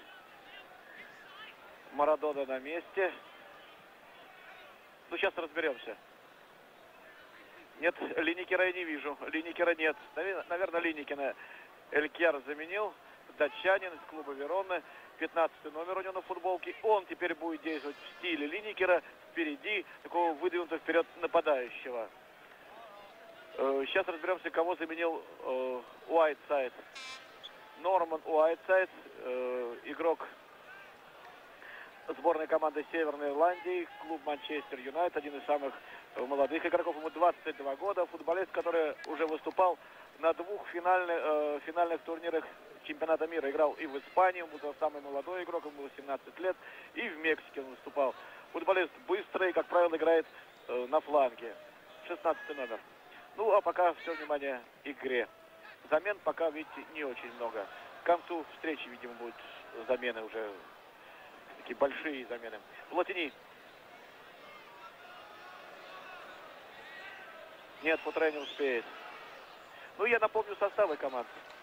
Марадона на месте. Ну, сейчас разберемся. Нет, Линекера я не вижу. Линекера нет. Наверное, Линекера Элькяр заменил. Датчанин из клуба Верона. 15 номер у него на футболке. Он теперь будет действовать в стиле Линекера. Впереди такого выдвинутого вперед нападающего. Сейчас разберемся, кого заменил Уайтсайд. Норман Уайтсайд, игрок сборной команды Северной Ирландии, клуб Манчестер Юнайтед, один из самых молодых игроков, ему 22 года, футболист, который уже выступал на двух финальных турнирах чемпионата мира. Играл и в Испании, он был самый молодой игрок, ему было 17 лет, и в Мексике он выступал. Футболист быстрый, как правило, играет на фланге. 16 номер. Ну, а пока все внимание игре. Замен пока, видите, не очень много. К концу встречи, видимо, будут замены уже. Такие большие замены. Платини. Нет, Футре не успеет. Ну, я напомню составы команд.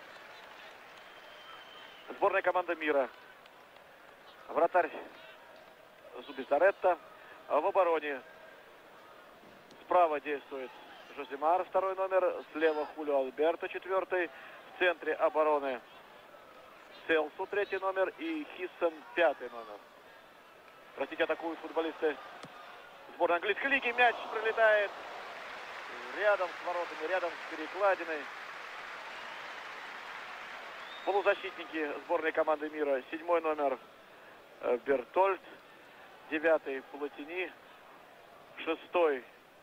Сборная команда мира. Вратарь Зубизаретто. В обороне справа действует Жоземар, второй номер. Слева Хулио Альберто, 4-й. В центре обороны Селсу, 3-й номер. И Хиссен, 5-й номер. Простите, атакуют футболисты сборной английской лиги. Мяч пролетает рядом с воротами, рядом с перекладиной. Полузащитники сборной команды мира. 7-й номер Бертольд. 9-й Платини. 6-й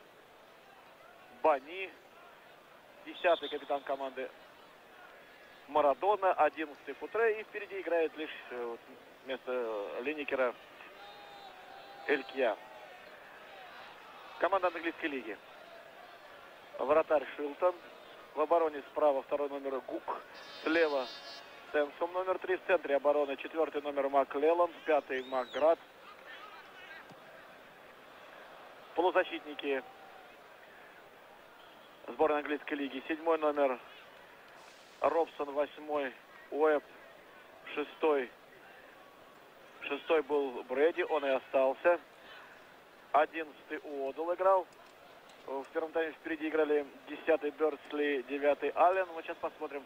Бани. 10-й капитан команды Марадона. 11-й Футре. И впереди играет лишь вместо Линекера Элькяр. Команда английской лиги. Вратарь Шилтон. В обороне справа второй номер Гук. Слева Сенсом номер 3. В центре обороны 4-й номер Маклеллан. 5-й Макград. Полузащитники сборной английской лиги. 7-й номер Робсон. 8-й Уэбб. 6-й 6-й был Брэди, он и остался. 11-й Уодл играл. В первом тайме впереди играли 10-й Бёрдсли, 9-й Аллен. Вот сейчас посмотрим,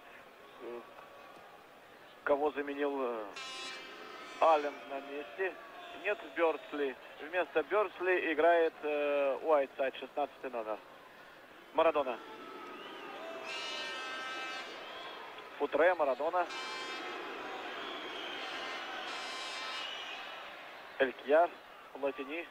кого заменил Аллен на месте. Нет Бёрдсли. Вместо Бёрдсли играет Уайтсайд, 16-й номер. Марадона. Футре, Марадона. Элькьяр, Латини.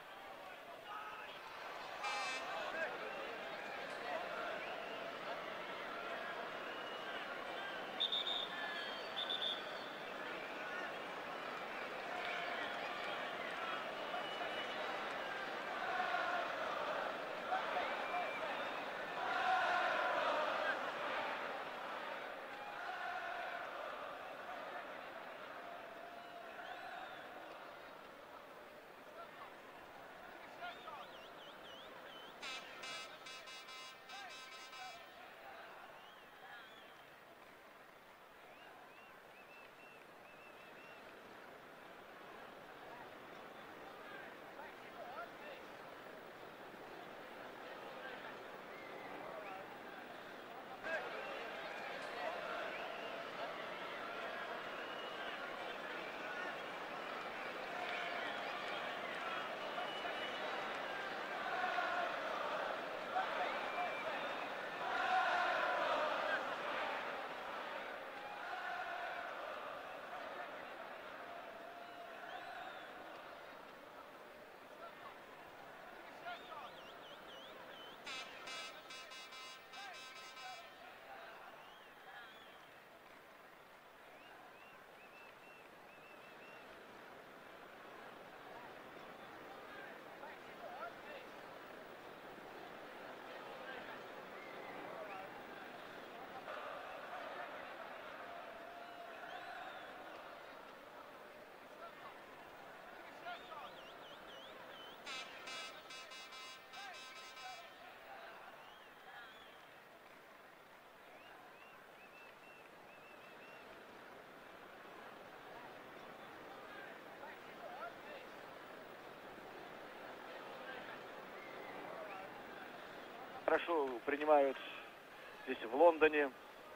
Хорошо принимают здесь в Лондоне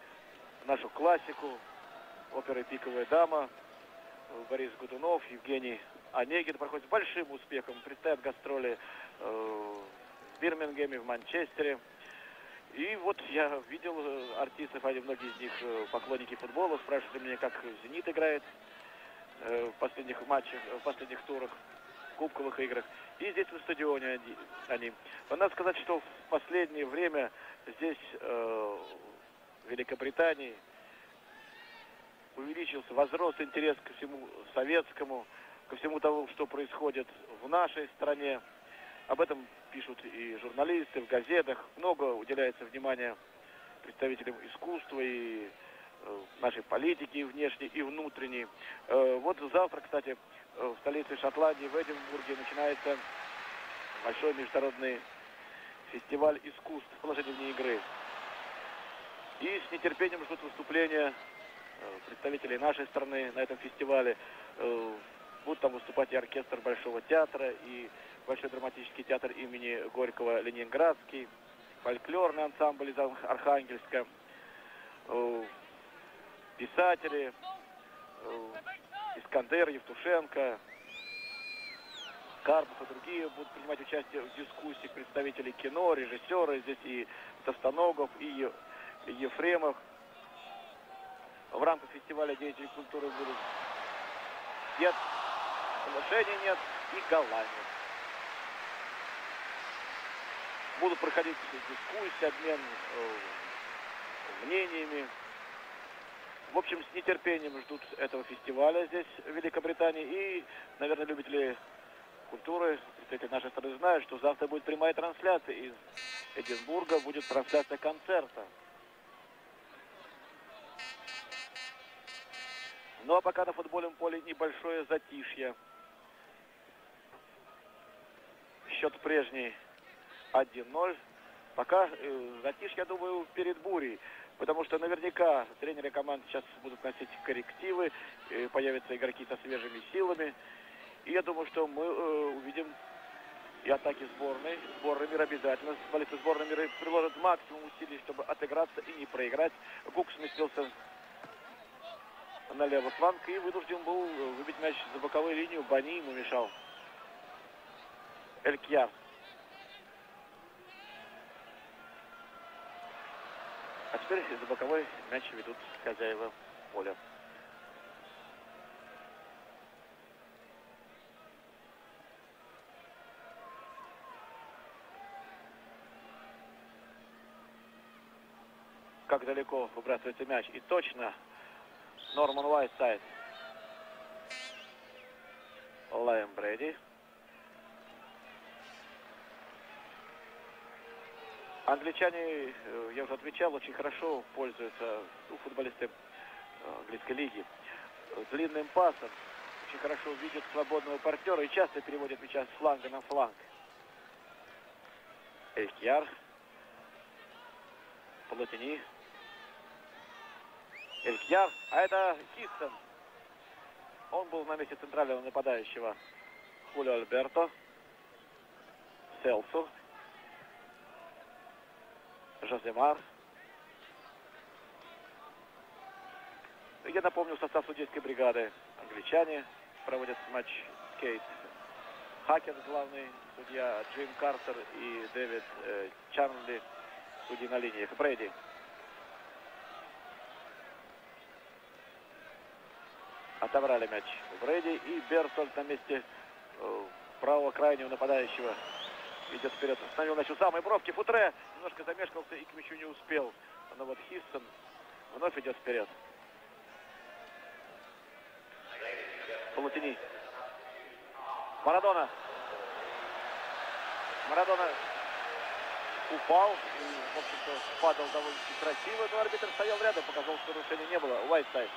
нашу классику оперы «Пиковая дама». Борис Годунов, Евгений Онегин проходит с большим успехом. Предстоят гастроли в Бирмингеме, в Манчестере. И вот я видел артистов, многие из них поклонники футбола, спрашивают меня, как «Зенит» играет в последних матчах, в последних турах, кубковых играх. И здесь на стадионе они. Надо сказать, что в последнее время здесь, в Великобритании, увеличился, возрос интерес ко всему советскому, ко всему тому, что происходит в нашей стране. Об этом пишут и журналисты в газетах. Много уделяется внимания представителям искусства и нашей политики внешней и внутренней. Вот завтра, кстати, в столице Шотландии, в Эдинбурге, начинается большой международный фестиваль искусств, положение вне игры. И с нетерпением ждут выступления представителей нашей страны на этом фестивале. Будут там выступать и оркестр Большого театра, и Большой драматический театр имени Горького Ленинградский, фольклорный ансамбль из Архангельска, писатели, Искандер, Евтушенко, Карпов и другие будут принимать участие в дискуссиях, представители кино, режиссеры, здесь и Товстоногов, и Ефремов. В рамках фестиваля деятелей культуры будут нет, соглашения нет и голландец. Будут проходить дискуссии, обмен мнениями. В общем, с нетерпением ждут этого фестиваля здесь, в Великобритании. И, наверное, любители культуры, представители нашей страны знают, что завтра будет прямая трансляция из Эдинбурга, будет трансляция концерта. Ну а пока на футбольном поле небольшое затишье. Счет прежний 1-0. Пока затишье, я думаю, перед бурей. Потому что наверняка тренеры команд сейчас будут носить коррективы, появятся игроки со свежими силами. И я думаю, что мы увидим и атаки сборной. Сборная мира обязательно. Футболисты сборной мира приложат максимум усилий, чтобы отыграться и не проиграть. Гук сместился на левый фланг и вынужден был выбить мяч за боковую линию. Бани ему мешал. Эль-Кьяр. А теперь за боковой мяч ведут хозяева поля. Как далеко выбрасывается мяч. И точно Норман Уайтсайд. Лайем Брэди. Англичане, я уже отвечал, очень хорошо пользуются футболисты английской лиги длинным пасом. Очень хорошо видят свободного партнера и часто переводят мяча с фланга на фланг. Эль-Кьяр. Платини. Эль-Кьяр. А это Хиссон. Он был на месте центрального нападающего. Хулио Альберто. Селсу. Жоземар. Я напомню состав судейской бригады. Англичане проводят матч. Кейт Хакер, главный судья, Джим Картер и Дэвид Чарли, судьи на линиях. Брэди. Отобрали мяч у Брэди. И Бертольд на месте правого крайнего нападающего идет вперед. Остановил мяч у самой бровки. Футре немножко замешкался и к мячу не успел. Но вот Хиссон вновь идет вперед. Платини. Марадона. Марадона упал. И, в общем-то, падал довольно-таки красиво. Но арбитр стоял рядом, показал, что нарушения не было. Уайтсайд.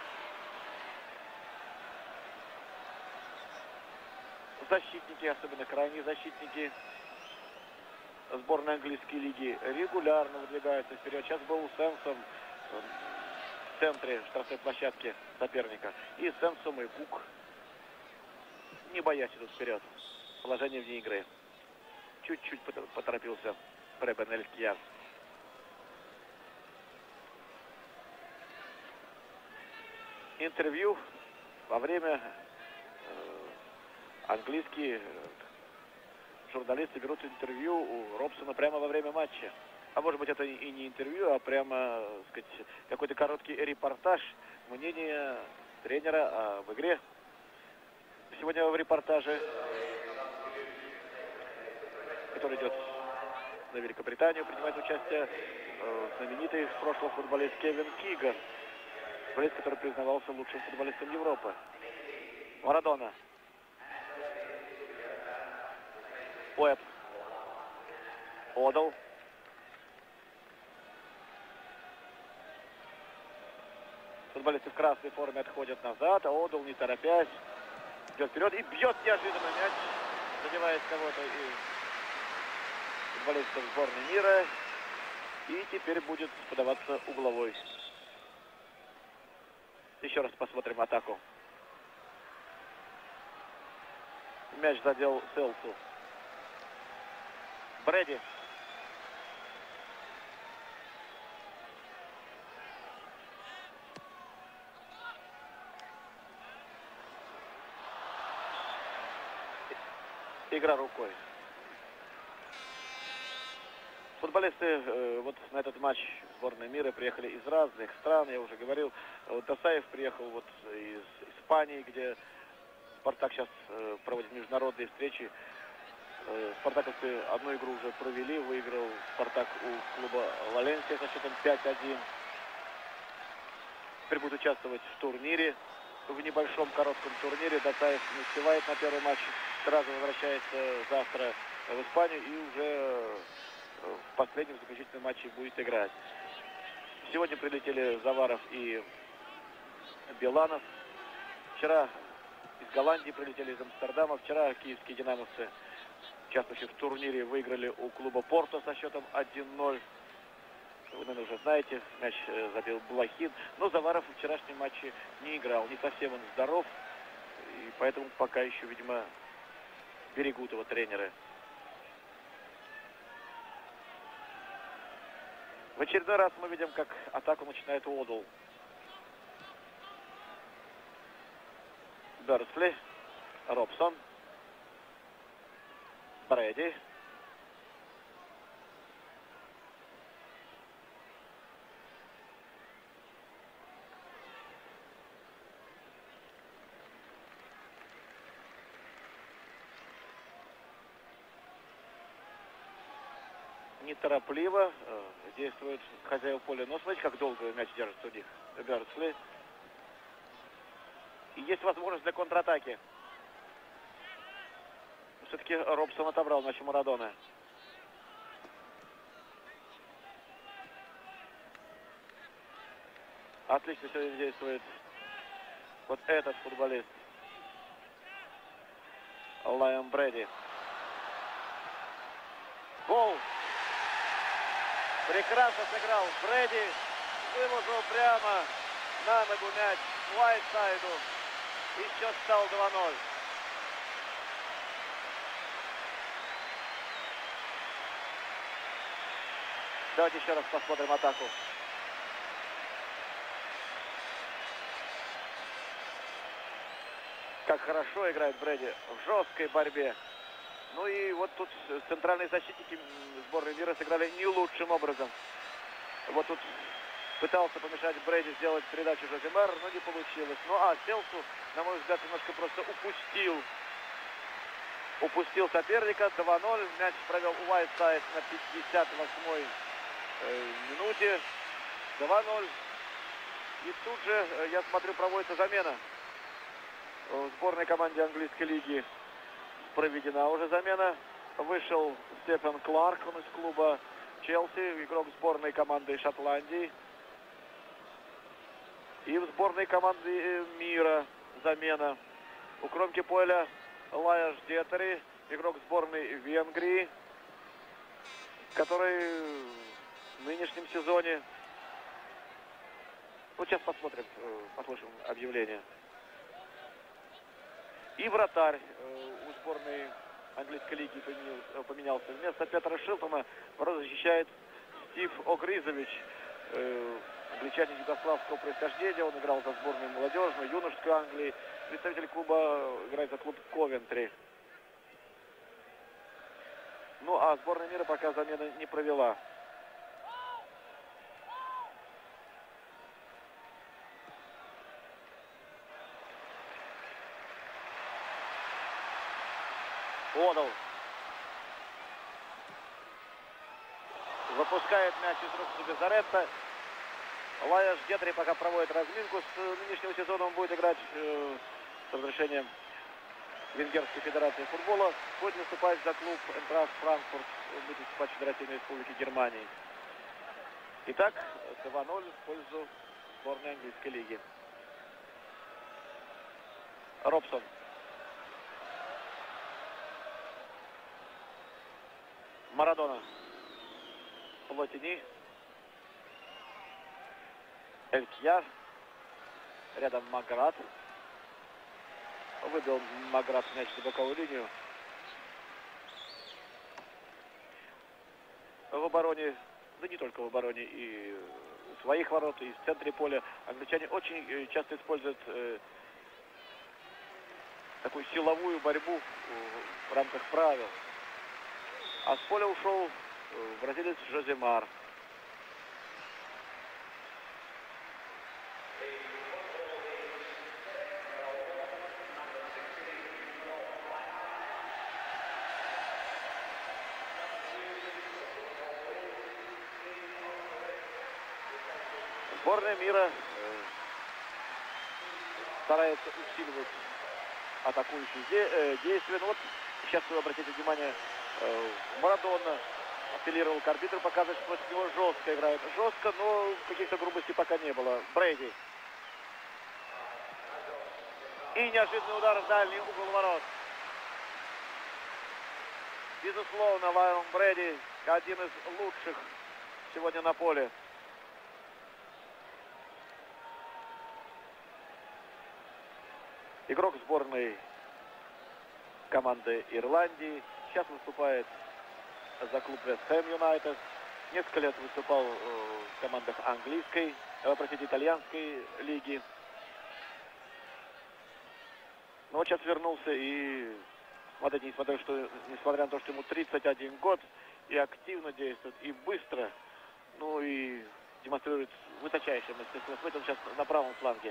Защитники, особенно крайние защитники сборной английской лиги, регулярно выдвигаются вперед. Сейчас был Сэмсон в центре штрафной площадки соперника. И Сэмсон, и Кук, не боясь, идут вперед. Положение вне игры. Чуть-чуть поторопился Пребен Эль-Кьяр. Интервью во время английские журналисты берут интервью у Робсона прямо во время матча. А может быть, это и не интервью, а прямо, так сказать, какой-то короткий репортаж, мнение тренера об игре. Сегодня в репортаже, который идет на Великобританию, принимает участие знаменитый в прошлом футболист Кевин Киган. Футболист, который признавался лучшим футболистом Европы. Марадона. Уэбб. Одал. Футболисты в красной форме отходят назад, а Одал, не торопясь, идет вперед и бьет неожиданно мяч, задевает кого-то из футболистов сборной мира. И теперь будет подаваться угловой. Еще раз посмотрим атаку. Мяч задел Селсу. Брэди. Игра рукой. Футболисты вот на этот матч сборной мира приехали из разных стран, я уже говорил. Тасаев приехал вот из Испании, где Спартак сейчас проводит международные встречи. Спартаковцы одну игру уже провели, выиграл Спартак у клуба Валенсия со счетом 5-1. Теперь будет участвовать в турнире, в небольшом коротком турнире. Тасаев не успевает на первый матч, сразу возвращается завтра в Испанию и уже в последнем заключительном матче будет играть. Сегодня прилетели Заваров и Биланов. Вчера из Голландии прилетели, из Амстердама. Вчера киевские динамовцы участвующие в турнире, выиграли у клуба Порто со счетом 1-0. Вы, наверное, уже знаете, мяч забил Блохин. Но Заваров в вчерашнем матче не играл. Не совсем он здоров. И поэтому пока еще, видимо, берегут его тренеры. В очередной раз мы видим, как атаку начинает Одл. Берсли, Робсон, Брэди. Неторопливо действует хозяева поля. Но смотрите, как долго мяч держится у них. Берсли. И есть возможность для контратаки. Все-таки Робсон отобрал мяч у Марадона. Отлично сегодня действует вот этот футболист. Лайон Брэди. Гол. Прекрасно сыграл Брэди. Выложил прямо на ногу мяч Уайтсайду. И счет стал 2-0. Давайте еще раз посмотрим атаку. Как хорошо играет Брэди в жесткой борьбе. Ну и вот тут центральные защитники сборной мира сыграли не лучшим образом. Вот тут пытался помешать Брэди сделать передачу Жоземар, но не получилось. Ну а Селсу, на мой взгляд, немножко просто упустил соперника. 2-0. Мяч провел Уайтсайд на 58-й минуте. 2-0. И тут же, я смотрю, проводится замена. В сборной команде английской лиги проведена уже замена. Вышел Стефан Кларк, он из клуба Челси, игрок сборной команды Шотландии. И в сборной команды мира замена. У кромки поля Лаяш Детери, игрок сборной Венгрии, который в нынешнем сезоне... Вот сейчас посмотрим, послушаем объявление. И вратарь у сборной английской лиги поменялся. Вместо Петра Шилтона ворота защищает Стив Огризович. Англичанин югославского происхождения. Он играл за сборную молодежную, юношескую Англии. Представитель клуба играет за клуб Ковентри. Ну а сборная мира пока замены не провела. Одл. Выпускает мяч из рук Зубизаретто. Лаяш Детери пока проводит разминку. С нынешнего сезона он будет играть с разрешением Венгерской Федерации футбола. Будет выступать за клуб Энтрахт Франкфурт. Будет выступать в Федеративной Республике Германии. Итак, 2-0 в пользу сборной английской лиги. Робсон. Марадона. Плотини. Элькьяр. Рядом Маград. Выбил Маград мяч на боковую линию. В обороне, да не только в обороне, и у своих ворот, и в центре поля англичане очень часто используют такую силовую борьбу в рамках правил. А с поля ушел бразилец Жоземар. Сборная мира старается усиливать атакующие действия. Ну вот сейчас вы обратите внимание, Марадона апеллировал к арбитру, показывает, что против него жестко играют. Жестко, но каких-то грубостей пока не было. Брэди. И неожиданный удар в дальний угол ворот. Безусловно, Лайон Брэди один из лучших сегодня на поле. Игрок сборной команды Ирландии. Сейчас выступает за клуб Вест Хэм Юнайтед. Несколько лет выступал в командах английской, итальянской лиги. Но вот сейчас вернулся и, смотрите, несмотря на то, что ему 31 год, и активно действует, и быстро, ну и демонстрирует высочайшее мастерство. Смотрите, он сейчас на правом фланге.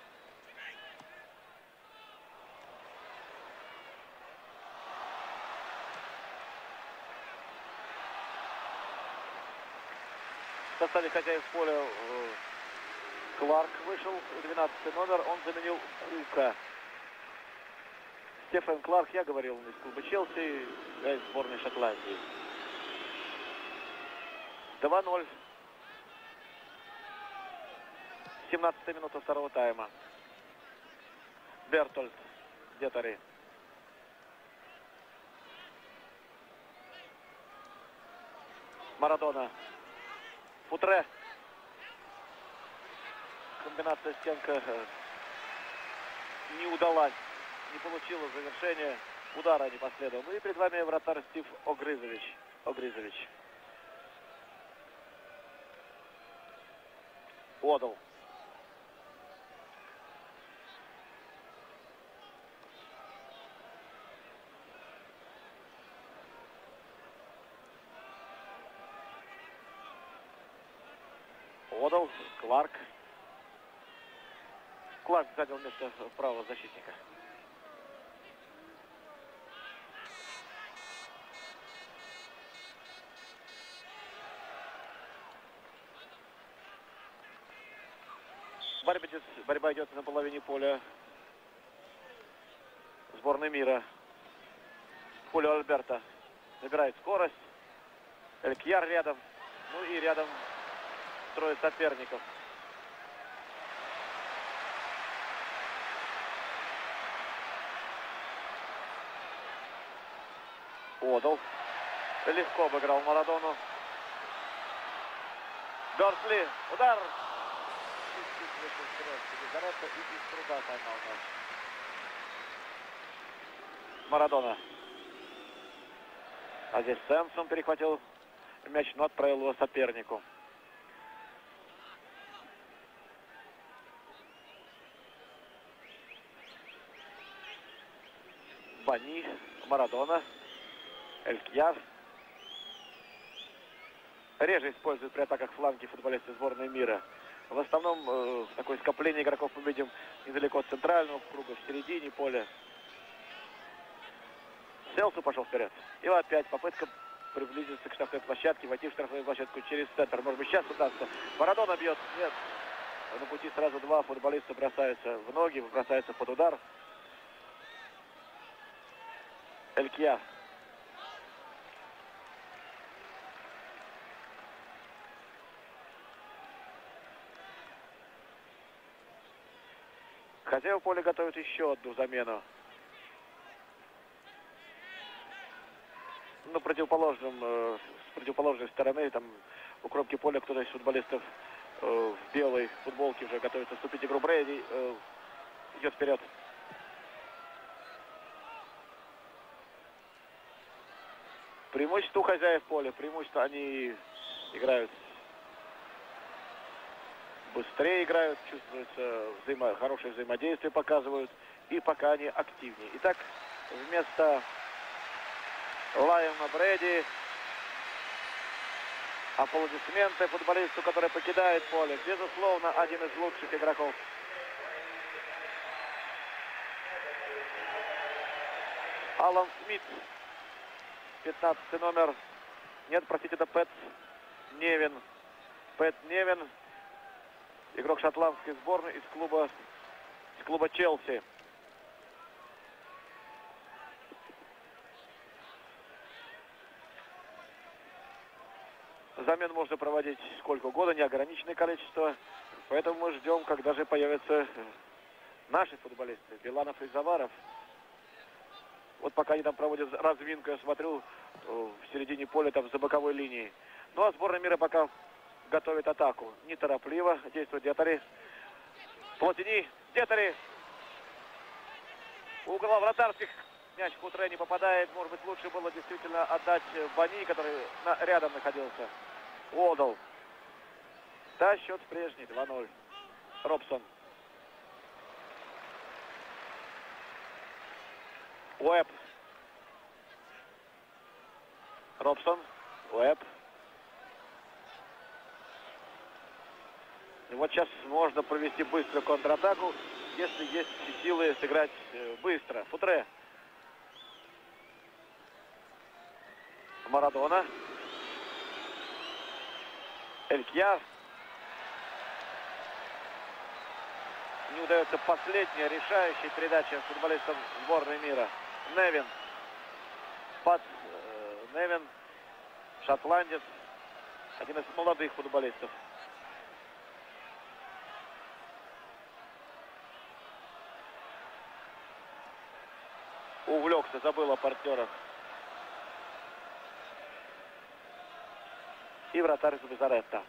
В составе хозяев поля Кларк вышел, 12 номер, он заменил Кука. Стефан Кларк, я говорил, он из клуба Челси, играет в сборной Шотландии. 2-0. 17-я минута второго тайма. Бертольд, Детари. Марадона. Футре. Комбинация стенка не удалась. Не получила завершения. Удара не последовал. Ну и перед вами вратарь Стив Огризович. Одал. Одал. Кларк. Кларк занял место правого защитника. Борьба идет на половине поля сборной мира. Хулио Альберто набирает скорость. Эль-Кьяр рядом. Ну и рядом трое соперников. Одал. Легко обыграл Марадону. Дорсли. Удар. И без труда поймал мяч. Марадона. А здесь Сэмпсон перехватил мяч, но отправил его сопернику. Бани, Марадона, Эль-Кьяр. Реже используют при атаках фланги футболисты сборной мира. В основном такое скопление игроков мы видим недалеко от центрального круга, в середине поля. Селсу пошел вперед. И опять попытка приблизиться к штрафной площадке, войти в штрафную площадку через центр. Может быть, сейчас удастся. Марадона бьет. Нет. На пути сразу два футболиста бросаются в ноги, бросаются под удар. Эль-Кьяр. Хозяева поля готовят еще одну замену. Ну, с противоположной стороны, там у кромки поля кто-то из футболистов в белой футболке уже готовится вступить в игру. Брэди идет вперед. Преимущество у хозяев поля. Преимущество, они играют быстрее, играют, чувствуется хорошее взаимодействие, показывают. И пока они активнее. Итак, вместо Лайона Брэди аплодисменты футболисту, который покидает поле. Безусловно, один из лучших игроков. Алан Смит, 15 номер. Нет, простите, это Пэт Невин. Пэт Невин, игрок шотландской сборной из клуба Челси. Замен можно проводить сколько угодно, неограниченное количество. Поэтому мы ждем, когда же появятся наши футболисты, Биланов и Заваров. Вот пока они там проводят разминку, я смотрю, в середине поля, там, за боковой линией. Ну, а сборная мира пока готовит атаку. Неторопливо действует Детери. Плотини, Детери. Угла вратарских. Мяч в футре не попадает. Может быть, лучше было действительно отдать Бани, который рядом находился. Уодл. Да, счет прежний, 2-0. Робсон. Уэбб. Робсон. Уэбб. И вот сейчас можно провести быструю контратаку, если есть силы сыграть быстро. Футре. Марадона. Элькьяр. Не удается последняя решающая передача футболистам сборной мира. Невин. Невин. Шотландец. Один из молодых футболистов. Увлекся, забыл о партнерах. И вратарь Зубизаретто.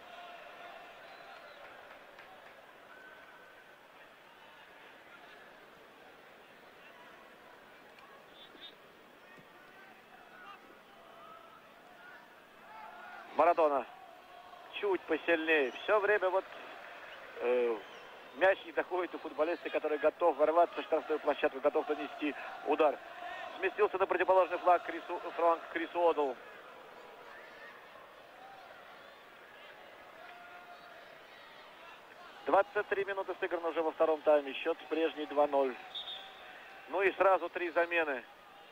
Марадона чуть посильнее. Все время вот мяч не доходит у футболиста, который готов ворваться в штрафную площадку, готов нанести удар. Сместился на противоположный фланг Крис Уодл. «23 минуты сыграно уже во втором тайме. Счет прежний 2-0. Ну и сразу три замены.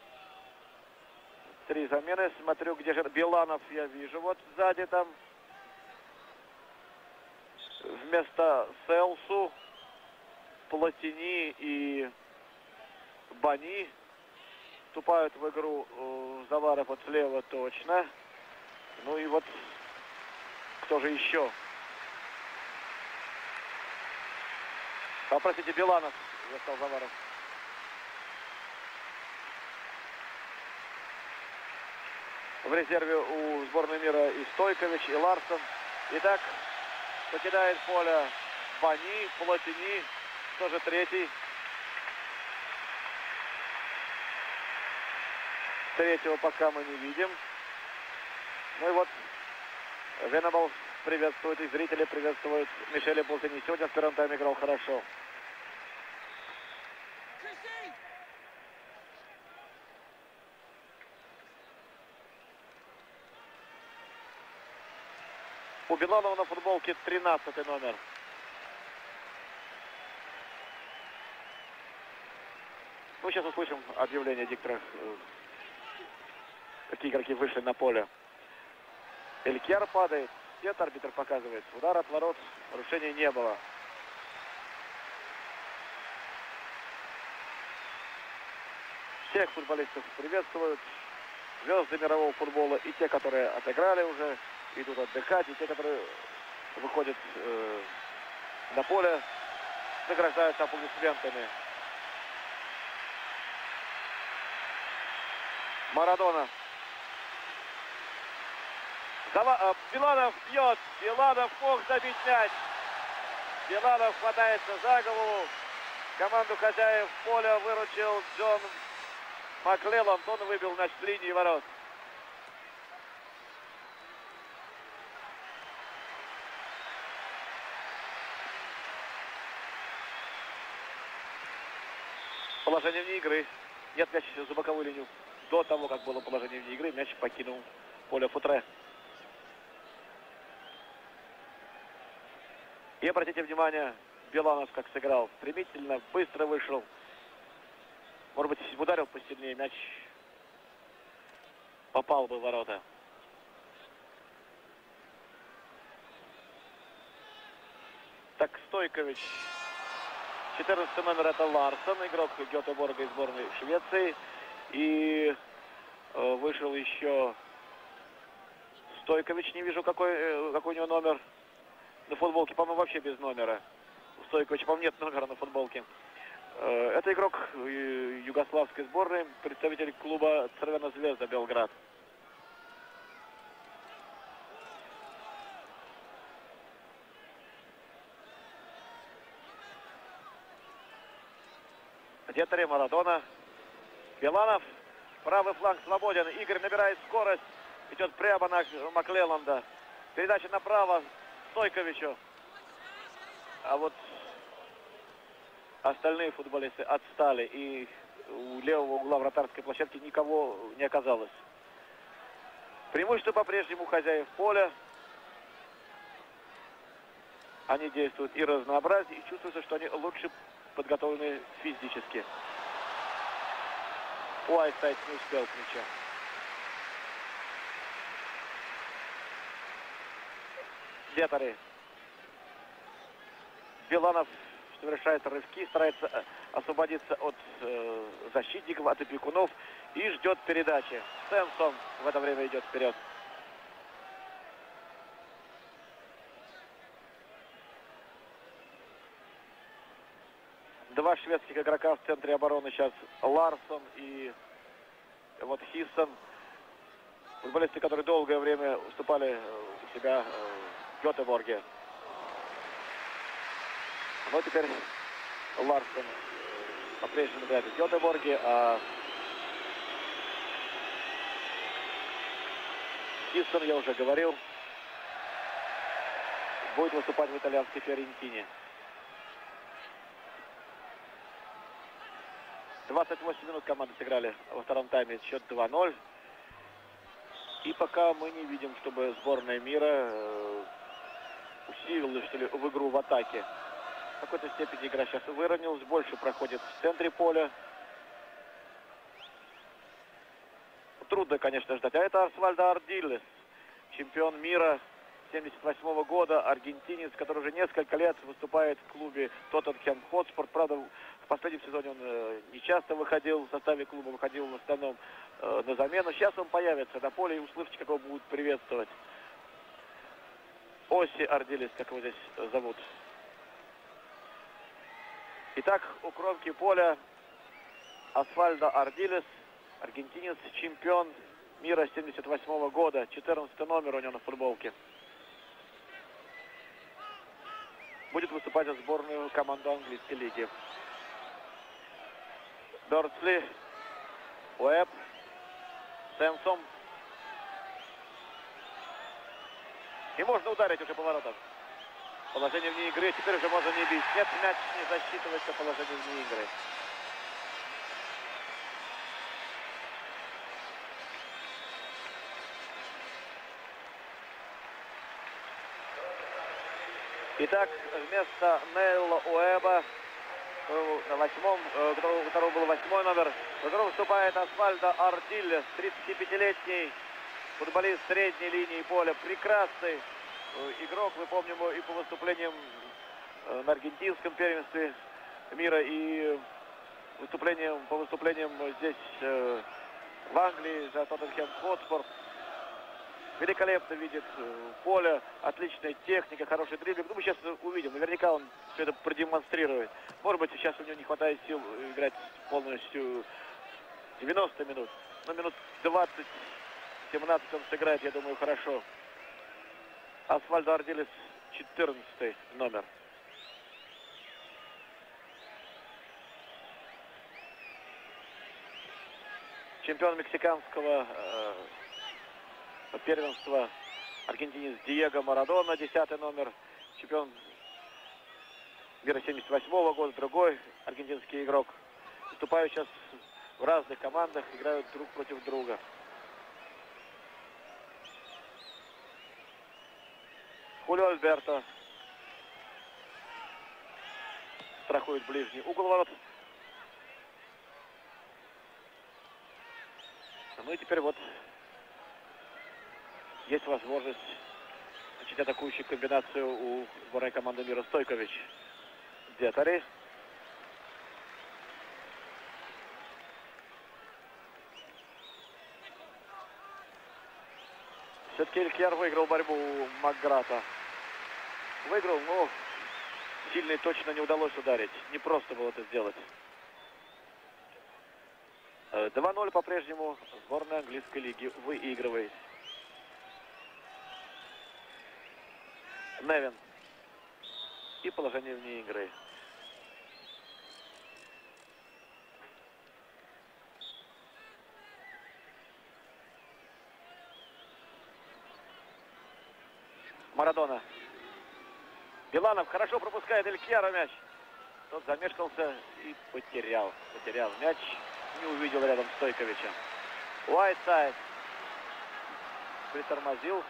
Три замены. Смотрю, где же Биланов, я вижу. Вот сзади там. Вместо Селсу Плотини и Бани вступают в игру. Заваров вот слева точно. Ну и вот кто же еще? Попросите, Биланов, я сказал Заваров. В резерве у сборной мира и Стойкович, и Ларсон. Итак, покидает поле Бани, Плотини, тоже третий. Третьего пока мы не видим. Ну и вот Венабл приветствует, и зрители приветствуют Мишеля Плотини. Сегодня в первом тайме играл хорошо. У Биланова на футболке 13 номер. Ну, сейчас услышим объявление диктора, какие игроки вышли на поле. Элькьяр падает. Нет, арбитр показывает. Удар от ворот. Нарушений не было. Всех футболистов приветствуют. Звезды мирового футбола. И те, которые отыграли уже, идут отдыхать. И те, которые выходят на поле, награждаются аплодисментами. Марадона. Биланов бьет. Биланов мог забить мяч. Биланов хватается за голову. Команду хозяев поля выручил Джон Маклелланд. Он выбил мяч с линии ворот. Положение вне игры. Нет, мяч за боковую линию. До того, как было положение вне игры, мяч покинул поле футре. И обратите внимание, Биланов как сыграл. Стремительно, быстро вышел. Может быть, ударил посильнее, мяч попал бы в ворота. Так, Стойкович. 14 номер это Ларсон, игрок Гетеборга из сборной Швеции. И вышел еще Стойкович. Не вижу, какой у него номер на футболке. По-моему, вообще без номера. У Стойковича, по-моему, нет номера на футболке. Это игрок югославской сборной, представитель клуба «Цервена Звезда» Белград. Детари, Марадона, Биланов. Правый фланг свободен. Игорь набирает скорость. Идет прямо на Маклелланда. Передача направо Стойковичу. А вот остальные футболисты отстали. И у левого угла вратарской площадки никого не оказалось. Преимущество по-прежнему хозяев поля. Они действуют и разнообразнее. И чувствуется, что они лучше подготовлены физически. Уайтсайд не успел к мячу. Детари. Биланов совершает рывки, старается освободиться от защитников, от опекунов и ждет передачи. Сенсон в это время идет вперед. Два шведских игрока в центре обороны сейчас. Ларсон и вот Хиссен. Футболисты, которые долгое время уступали у себя в Гетеборге. Но теперь Ларсон по-прежнему играет в Гетеборге, а Хиссен, я уже говорил, будет выступать в итальянской Фиорентине. 28 минут команды сыграли во втором тайме, счет 2-0. И пока мы не видим, чтобы сборная мира усилилась, что ли, в игру в атаке. В какой-то степени игра сейчас выровнялась, больше проходит в центре поля. Трудно, конечно, ждать. А это Освальдо Ардилес, чемпион мира 1978 года, аргентинец, который уже несколько лет выступает в клубе Тоттенхэм Хотспур. Правда, в последнем сезоне он не часто выходил в составе клуба, выходил в основном на замену. Сейчас он появится на поле и услышите, как его будут приветствовать. Оси Ардилес, как его здесь зовут. Итак, у кромки поля Освальдо Ардилес, аргентинец, чемпион мира 1978 года. 14 номер у него на футболке. Будет выступать за сборную команду английской лиги. Бёрдсли, Уэбб, Сенсон. И можно ударить уже поворотом. Положение вне игры. Теперь уже можно не бить. Нет, мяч не засчитывается, положение вне игры. Итак, вместо Нейла Уэбба, у которого был 8-й номер, в игру выступает Освальдо Ардилес, 35-летний футболист средней линии поля. Прекрасный игрок, мы помним его и по выступлениям на аргентинском первенстве мира, и по выступлениям здесь в Англии за Тоттенхэм Хотспур. Великолепно видит поле, отличная техника, хороший дриблинг. Ну, мы сейчас увидим, наверняка он все это продемонстрирует. Может быть, сейчас у него не хватает сил играть полностью 90 минут. Но минут 20-17 он сыграет, я думаю, хорошо. Освальдо Ардилес, 14 номер. Чемпион мексиканского первенства аргентинец Диего Марадона, 10 номер. Чемпион мира 1978 года, другой аргентинский игрок. Выступают сейчас в разных командах, играют друг против друга. Хулио Альберто страхует ближний угол ворот. Ну и теперь вот есть возможность начать атакующую комбинацию у сборной команды мира. Стойкович, Детари. Все-таки Элькьяр выиграл борьбу у Макграта. Выиграл, но сильно и точно не удалось ударить. Не просто было это сделать. 2-0 по-прежнему сборная английской лиги выигрывает. Невин. И положение вне игры. Марадона. Биланов хорошо пропускает Эль-Кьяру мяч. Тот замешкался и потерял мяч. Не увидел рядом Стойковича. Уайтсайд притормозил.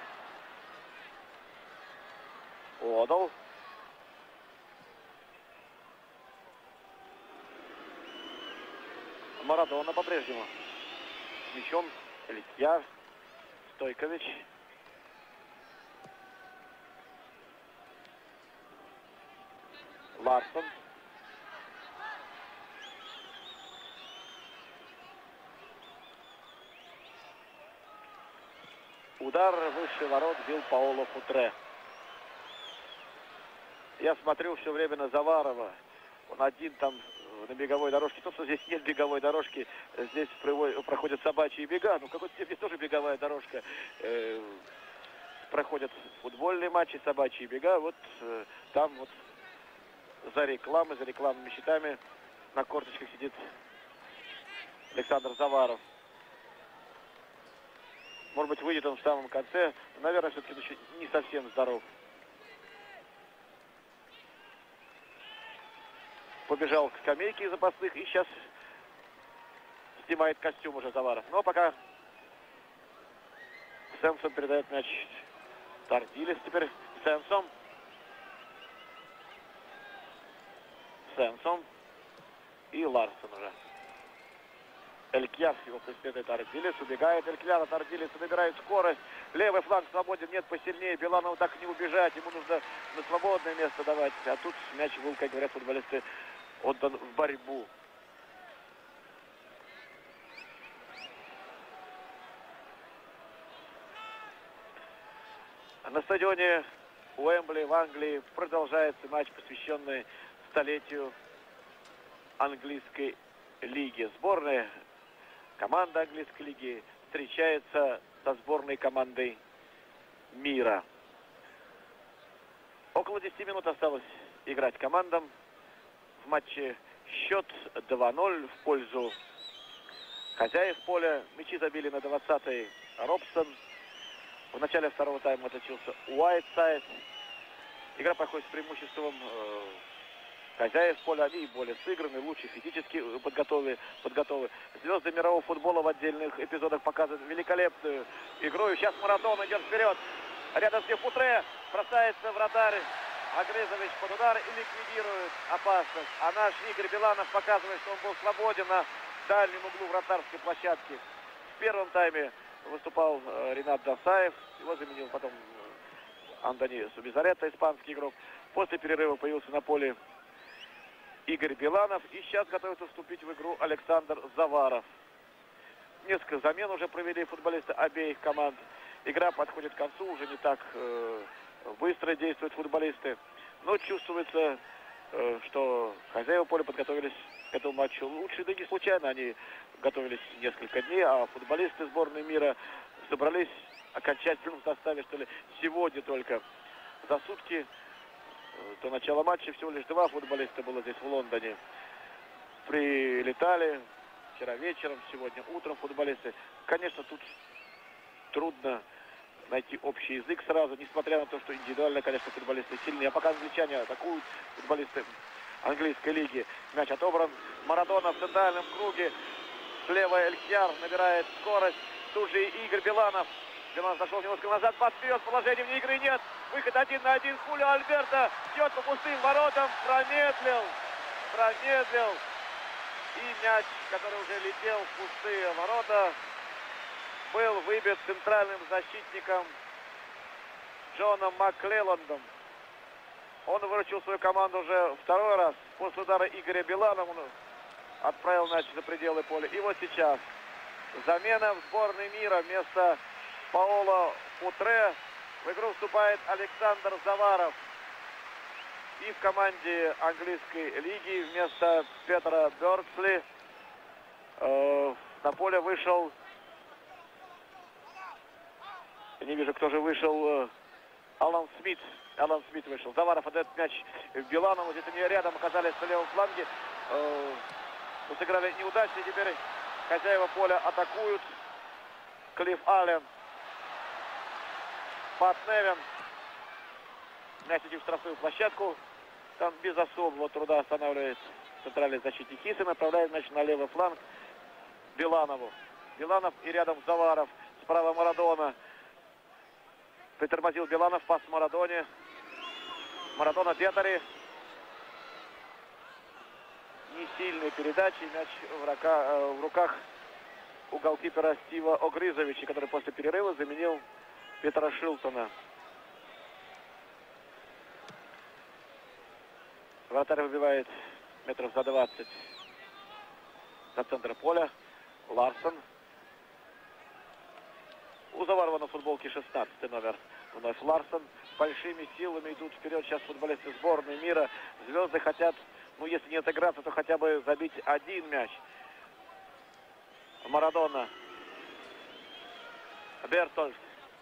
Отдал. Марадона по-прежнему. С мячом Эль-Кьяр. Стойкович. Ларсон. Удар выше ворот бил Паоло Футре. Я смотрю все время на Заварова. Он один там на беговой дорожке. То, что здесь нет беговой дорожки, здесь проходят собачьи бега. Ну, какой-то здесь тоже беговая дорожка. Проходят футбольные матчи, собачьи бега. Вот там вот за рекламными щитами на корточках сидит Александр Заваров. Может быть, выйдет он в самом конце. Наверное, все-таки он еще не совсем здоров. Побежал к скамейке запасных и сейчас снимает костюм уже Заваров. Но пока Сэмсон передает мяч Тардилис. Теперь Сэмсон. И Ларсон уже. Эль-Кьяр его преследует Ардилис. Убегает Эль-Кьяр от Ардилиса. Набирает скорость. Левый фланг свободен. Нет, посильнее. Биланову так не убежать. Ему нужно на свободное место давать. А тут мяч был, как говорят футболисты, отдан в борьбу. На стадионе Уэмбли в Англии продолжается матч, посвященный столетию английской лиги. Сборная команда английской лиги встречается со сборной командой мира. Около 10 минут осталось играть командам. В матче счет 2-0 в пользу хозяев поля. Мячи забили на 20-й Робсон. В начале второго тайма отличился Уайтсайд. Игра проходит с преимуществом хозяев поля. Они более сыграны, лучше физически подготовы. Звезды мирового футбола в отдельных эпизодах показывают великолепную игру. И сейчас Марадона идет вперед. Рядом с ним Футре. Бросается вратарь Агрызович под удар и ликвидирует опасность. А наш Игорь Биланов показывает, что он был свободен на дальнем углу вратарской площадки. В первом тайме выступал Ренат Досаев. Его заменил потом Андони Субизарета, испанский игрок. После перерыва появился на поле Игорь Биланов. И сейчас готовится вступить в игру Александр Заваров. Несколько замен уже провели футболисты обеих команд. Игра подходит к концу, уже не так быстро действуют футболисты. Но чувствуется, что хозяева поля подготовились к этому матчу лучше. Да не случайно, они готовились несколько дней, а футболисты сборной мира собрались в окончательном составе, что ли, сегодня только. За сутки до начала матча всего лишь 2 футболиста было здесь в Лондоне. Прилетали вчера вечером, сегодня утром футболисты. Конечно, тут трудно найти общий язык сразу, несмотря на то, что индивидуально, конечно, футболисты сильнее. А пока англичане атакуют, футболисты английской лиги. Мяч отобран. Марадона в центральном круге. Слева Эль-Кьяр набирает скорость. Тут же Игорь Биланов. Биланов зашел немножко назад, подвез, положения вне игры нет. Выход 1 на 1. Хулио Альберто бьет по пустым воротам. Промедлил. И мяч, который уже летел в пустые ворота, был выбит центральным защитником Джоном Маклелландом. Он выручил свою команду уже второй раз. После удара Игоря Биланова он отправил мяч за пределы поля. И вот сейчас замена в сборной мира. Вместо Паоло Футре в игру вступает Александр Заваров. И в команде английской лиги вместо Петра Бёрдсли На поле вышел... Я не вижу, кто же вышел. Алан Смит. Алан Смит вышел. Заваров отдает мяч Биланову. Здесь они рядом оказались на левом фланге. Сыграли неудачно. Теперь хозяева поля атакуют. Клифф Аллен. Пат Невин. Мяч идет в штрафную площадку. Там без особого труда останавливает центральный защитник Хисен. Направляет мяч на левый фланг Биланову. Биланов и рядом Заваров. Справа Марадона. Притормозил Биланов, пас Марадоне. Марадона Детари. Не сильные передачи. Мяч в руках у голкипера Стива Огризовича, который после перерыва заменил Петра Шилтона. Вратарь выбивает метров за 20 до центра поля. Ларсон. У Заварова на футболке 16 номер. Вновь Ларсон. Большими силами идут вперед сейчас футболисты сборной мира. Звезды хотят, ну если не отыграться, то хотя бы забить один мяч. Марадона. Бертольд.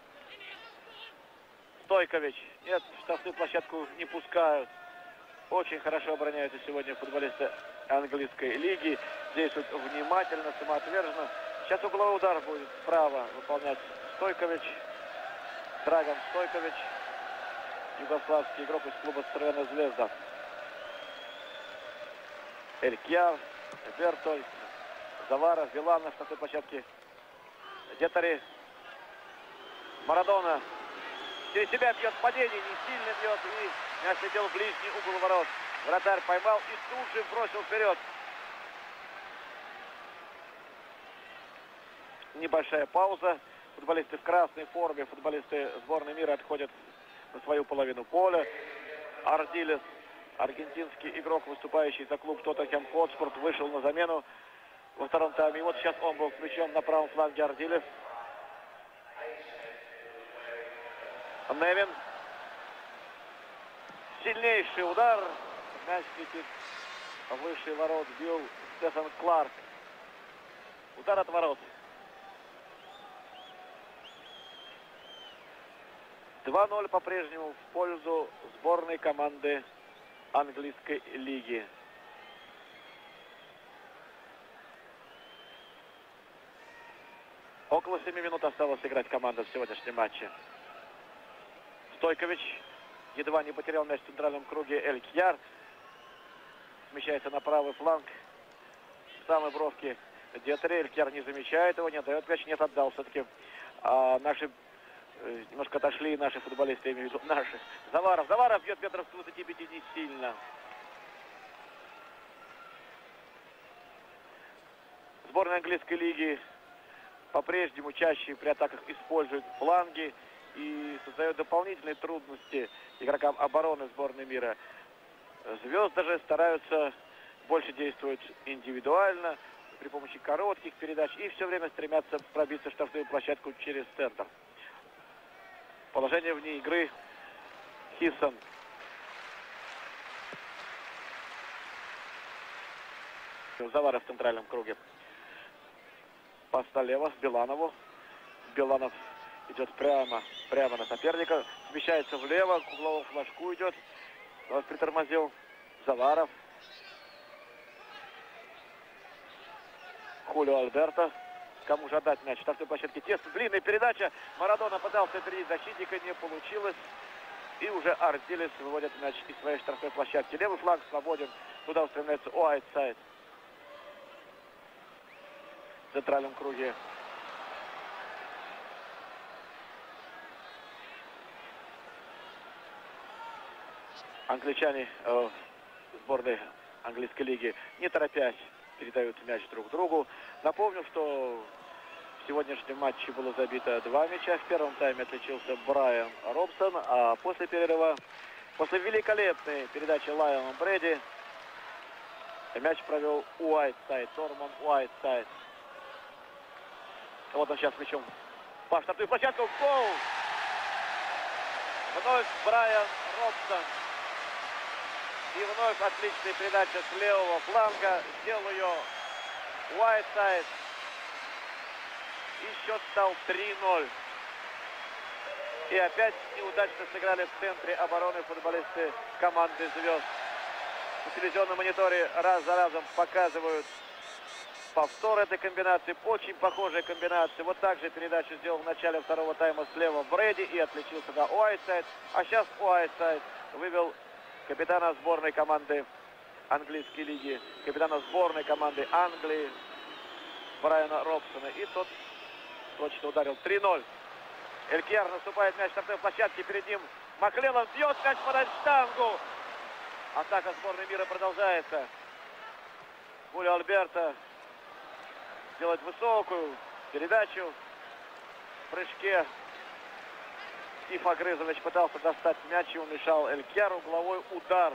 Стойкович. Нет, штрафную площадку не пускают. Очень хорошо обороняются сегодня футболисты английской лиги. Действуют внимательно, самоотверженно. Сейчас угловой удар будет справа выполнять Стойкович. Драган Стойкович. Югославский игрок из клуба Цервена Звезда. Элькьяр, Бертольд, Заваров, Биланов на той площадке. Детари. Марадона. Через себя бьет падение, не сильно бьет. И мяч летел в ближний угол ворот. Вратарь поймал и тут же бросил вперед. Небольшая пауза. Футболисты в красной форме, футболисты сборной мира отходят на свою половину поля. Ардилес, аргентинский игрок, выступающий за клуб Тоттенхэм Хотспур, вышел на замену во втором тайме. И вот сейчас он был с мячом на правом фланге Ардилес. Невин. Сильнейший удар. Мяч летит выше ворот. Бил Стефан Кларк. Удар от ворот. 2-0 по-прежнему в пользу сборной команды английской лиги. Около 7 минут осталось играть команда в сегодняшнем матче. Стойкович едва не потерял мяч в центральном круге. Элькьяр смещается на правый фланг. В самой бровке Детари. Элькьяр не замечает его, не отдает мяч, нет, отдал все-таки. Наши немножко отошли, наши футболисты, я имею в виду наши. Заваров бьет метров с 25 не сильно. Сборная английской лиги по-прежнему чаще при атаках использует фланги и создает дополнительные трудности игрокам обороны сборной мира. Звезды же стараются больше действовать индивидуально, при помощи коротких передач и все время стремятся пробиться в штрафную площадку через центр. Положение вне игры. Хисен. Заваров в центральном круге. Пас налево Биланову. Биланов идет прямо на соперника. Смещается влево, к угловому флажку идет. Вот притормозил Заваров. Хулио Альберто. Кому же отдать мяч? В штрафной площадке тесно. Длинная передача. Марадона пытался опередить защитника. Не получилось. И уже Ардилес выводит мяч из своей штрафной площадки. Левый фланг свободен. Туда устремляется Уайтсайд. В центральном круге. Англичане сборной английской лиги, не торопясь, передают мяч друг другу. Напомню, что в сегодняшнем матче было забито 2 мяча. В первом тайме отличился Брайан Робсон, а после перерыва, после великолепной передачи Лайона Брэди, мяч провел Уайтсайд, Торман Уайтсайд. Вот он сейчас с мячом по штрафную площадку. Гол! Вновь Брайан Робсон. И вновь отличная передача с левого фланга. Сделал ее Уайтсайд. И счет стал 3-0. И опять неудачно сыграли в центре обороны футболисты команды «Звезд». На телевизионном мониторе раз за разом показывают повтор этой комбинации. Очень похожая комбинация. Вот так же передачу сделал в начале второго тайма слева Брэди и отличился на Уайтсайд. А сейчас Уайтсайд вывел капитана сборной команды английской лиги, капитана сборной команды Англии Брайана Робсона. И тот точно ударил. 3-0. Элькьяр наступает, мяч на штрафной площадке. Перед ним Макленнон бьет мяч под штангу. Атака сборной мира продолжается. Хулио Альберто делает высокую передачу. В прыжке Стив Огрызович пытался достать мяч и умешал Элькьяру. Угловой удар.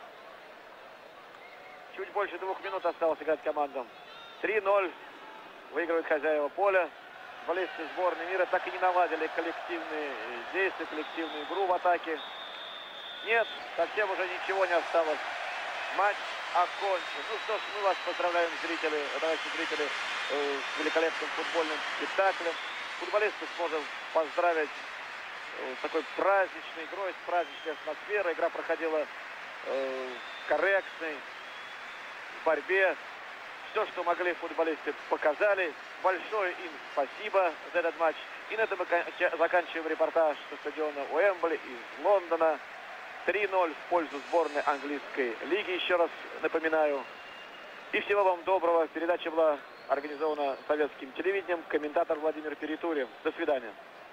Чуть больше 2 минут осталось играть командам. 3-0. Выигрывают хозяева поля. Футболисты сборной мира так и не наладили коллективные действия, коллективную игру в атаке. Нет, совсем уже ничего не осталось. Матч окончен. Ну что ж, мы вас поздравляем, зрители, товарищи зрители, с великолепным футбольным спектаклем. Футболисты сможем поздравить с такой праздничной игрой, с праздничной атмосферой. Игра проходила в корректной борьбе. Все, что могли, футболисты показали. Большое им спасибо за этот матч. И на этом мы заканчиваем репортаж со стадиона Уэмбли из Лондона. 3-0 в пользу сборной английской лиги, еще раз напоминаю. И всего вам доброго. Передача была организована советским телевидением. Комментатор Владимир Перетурин. До свидания.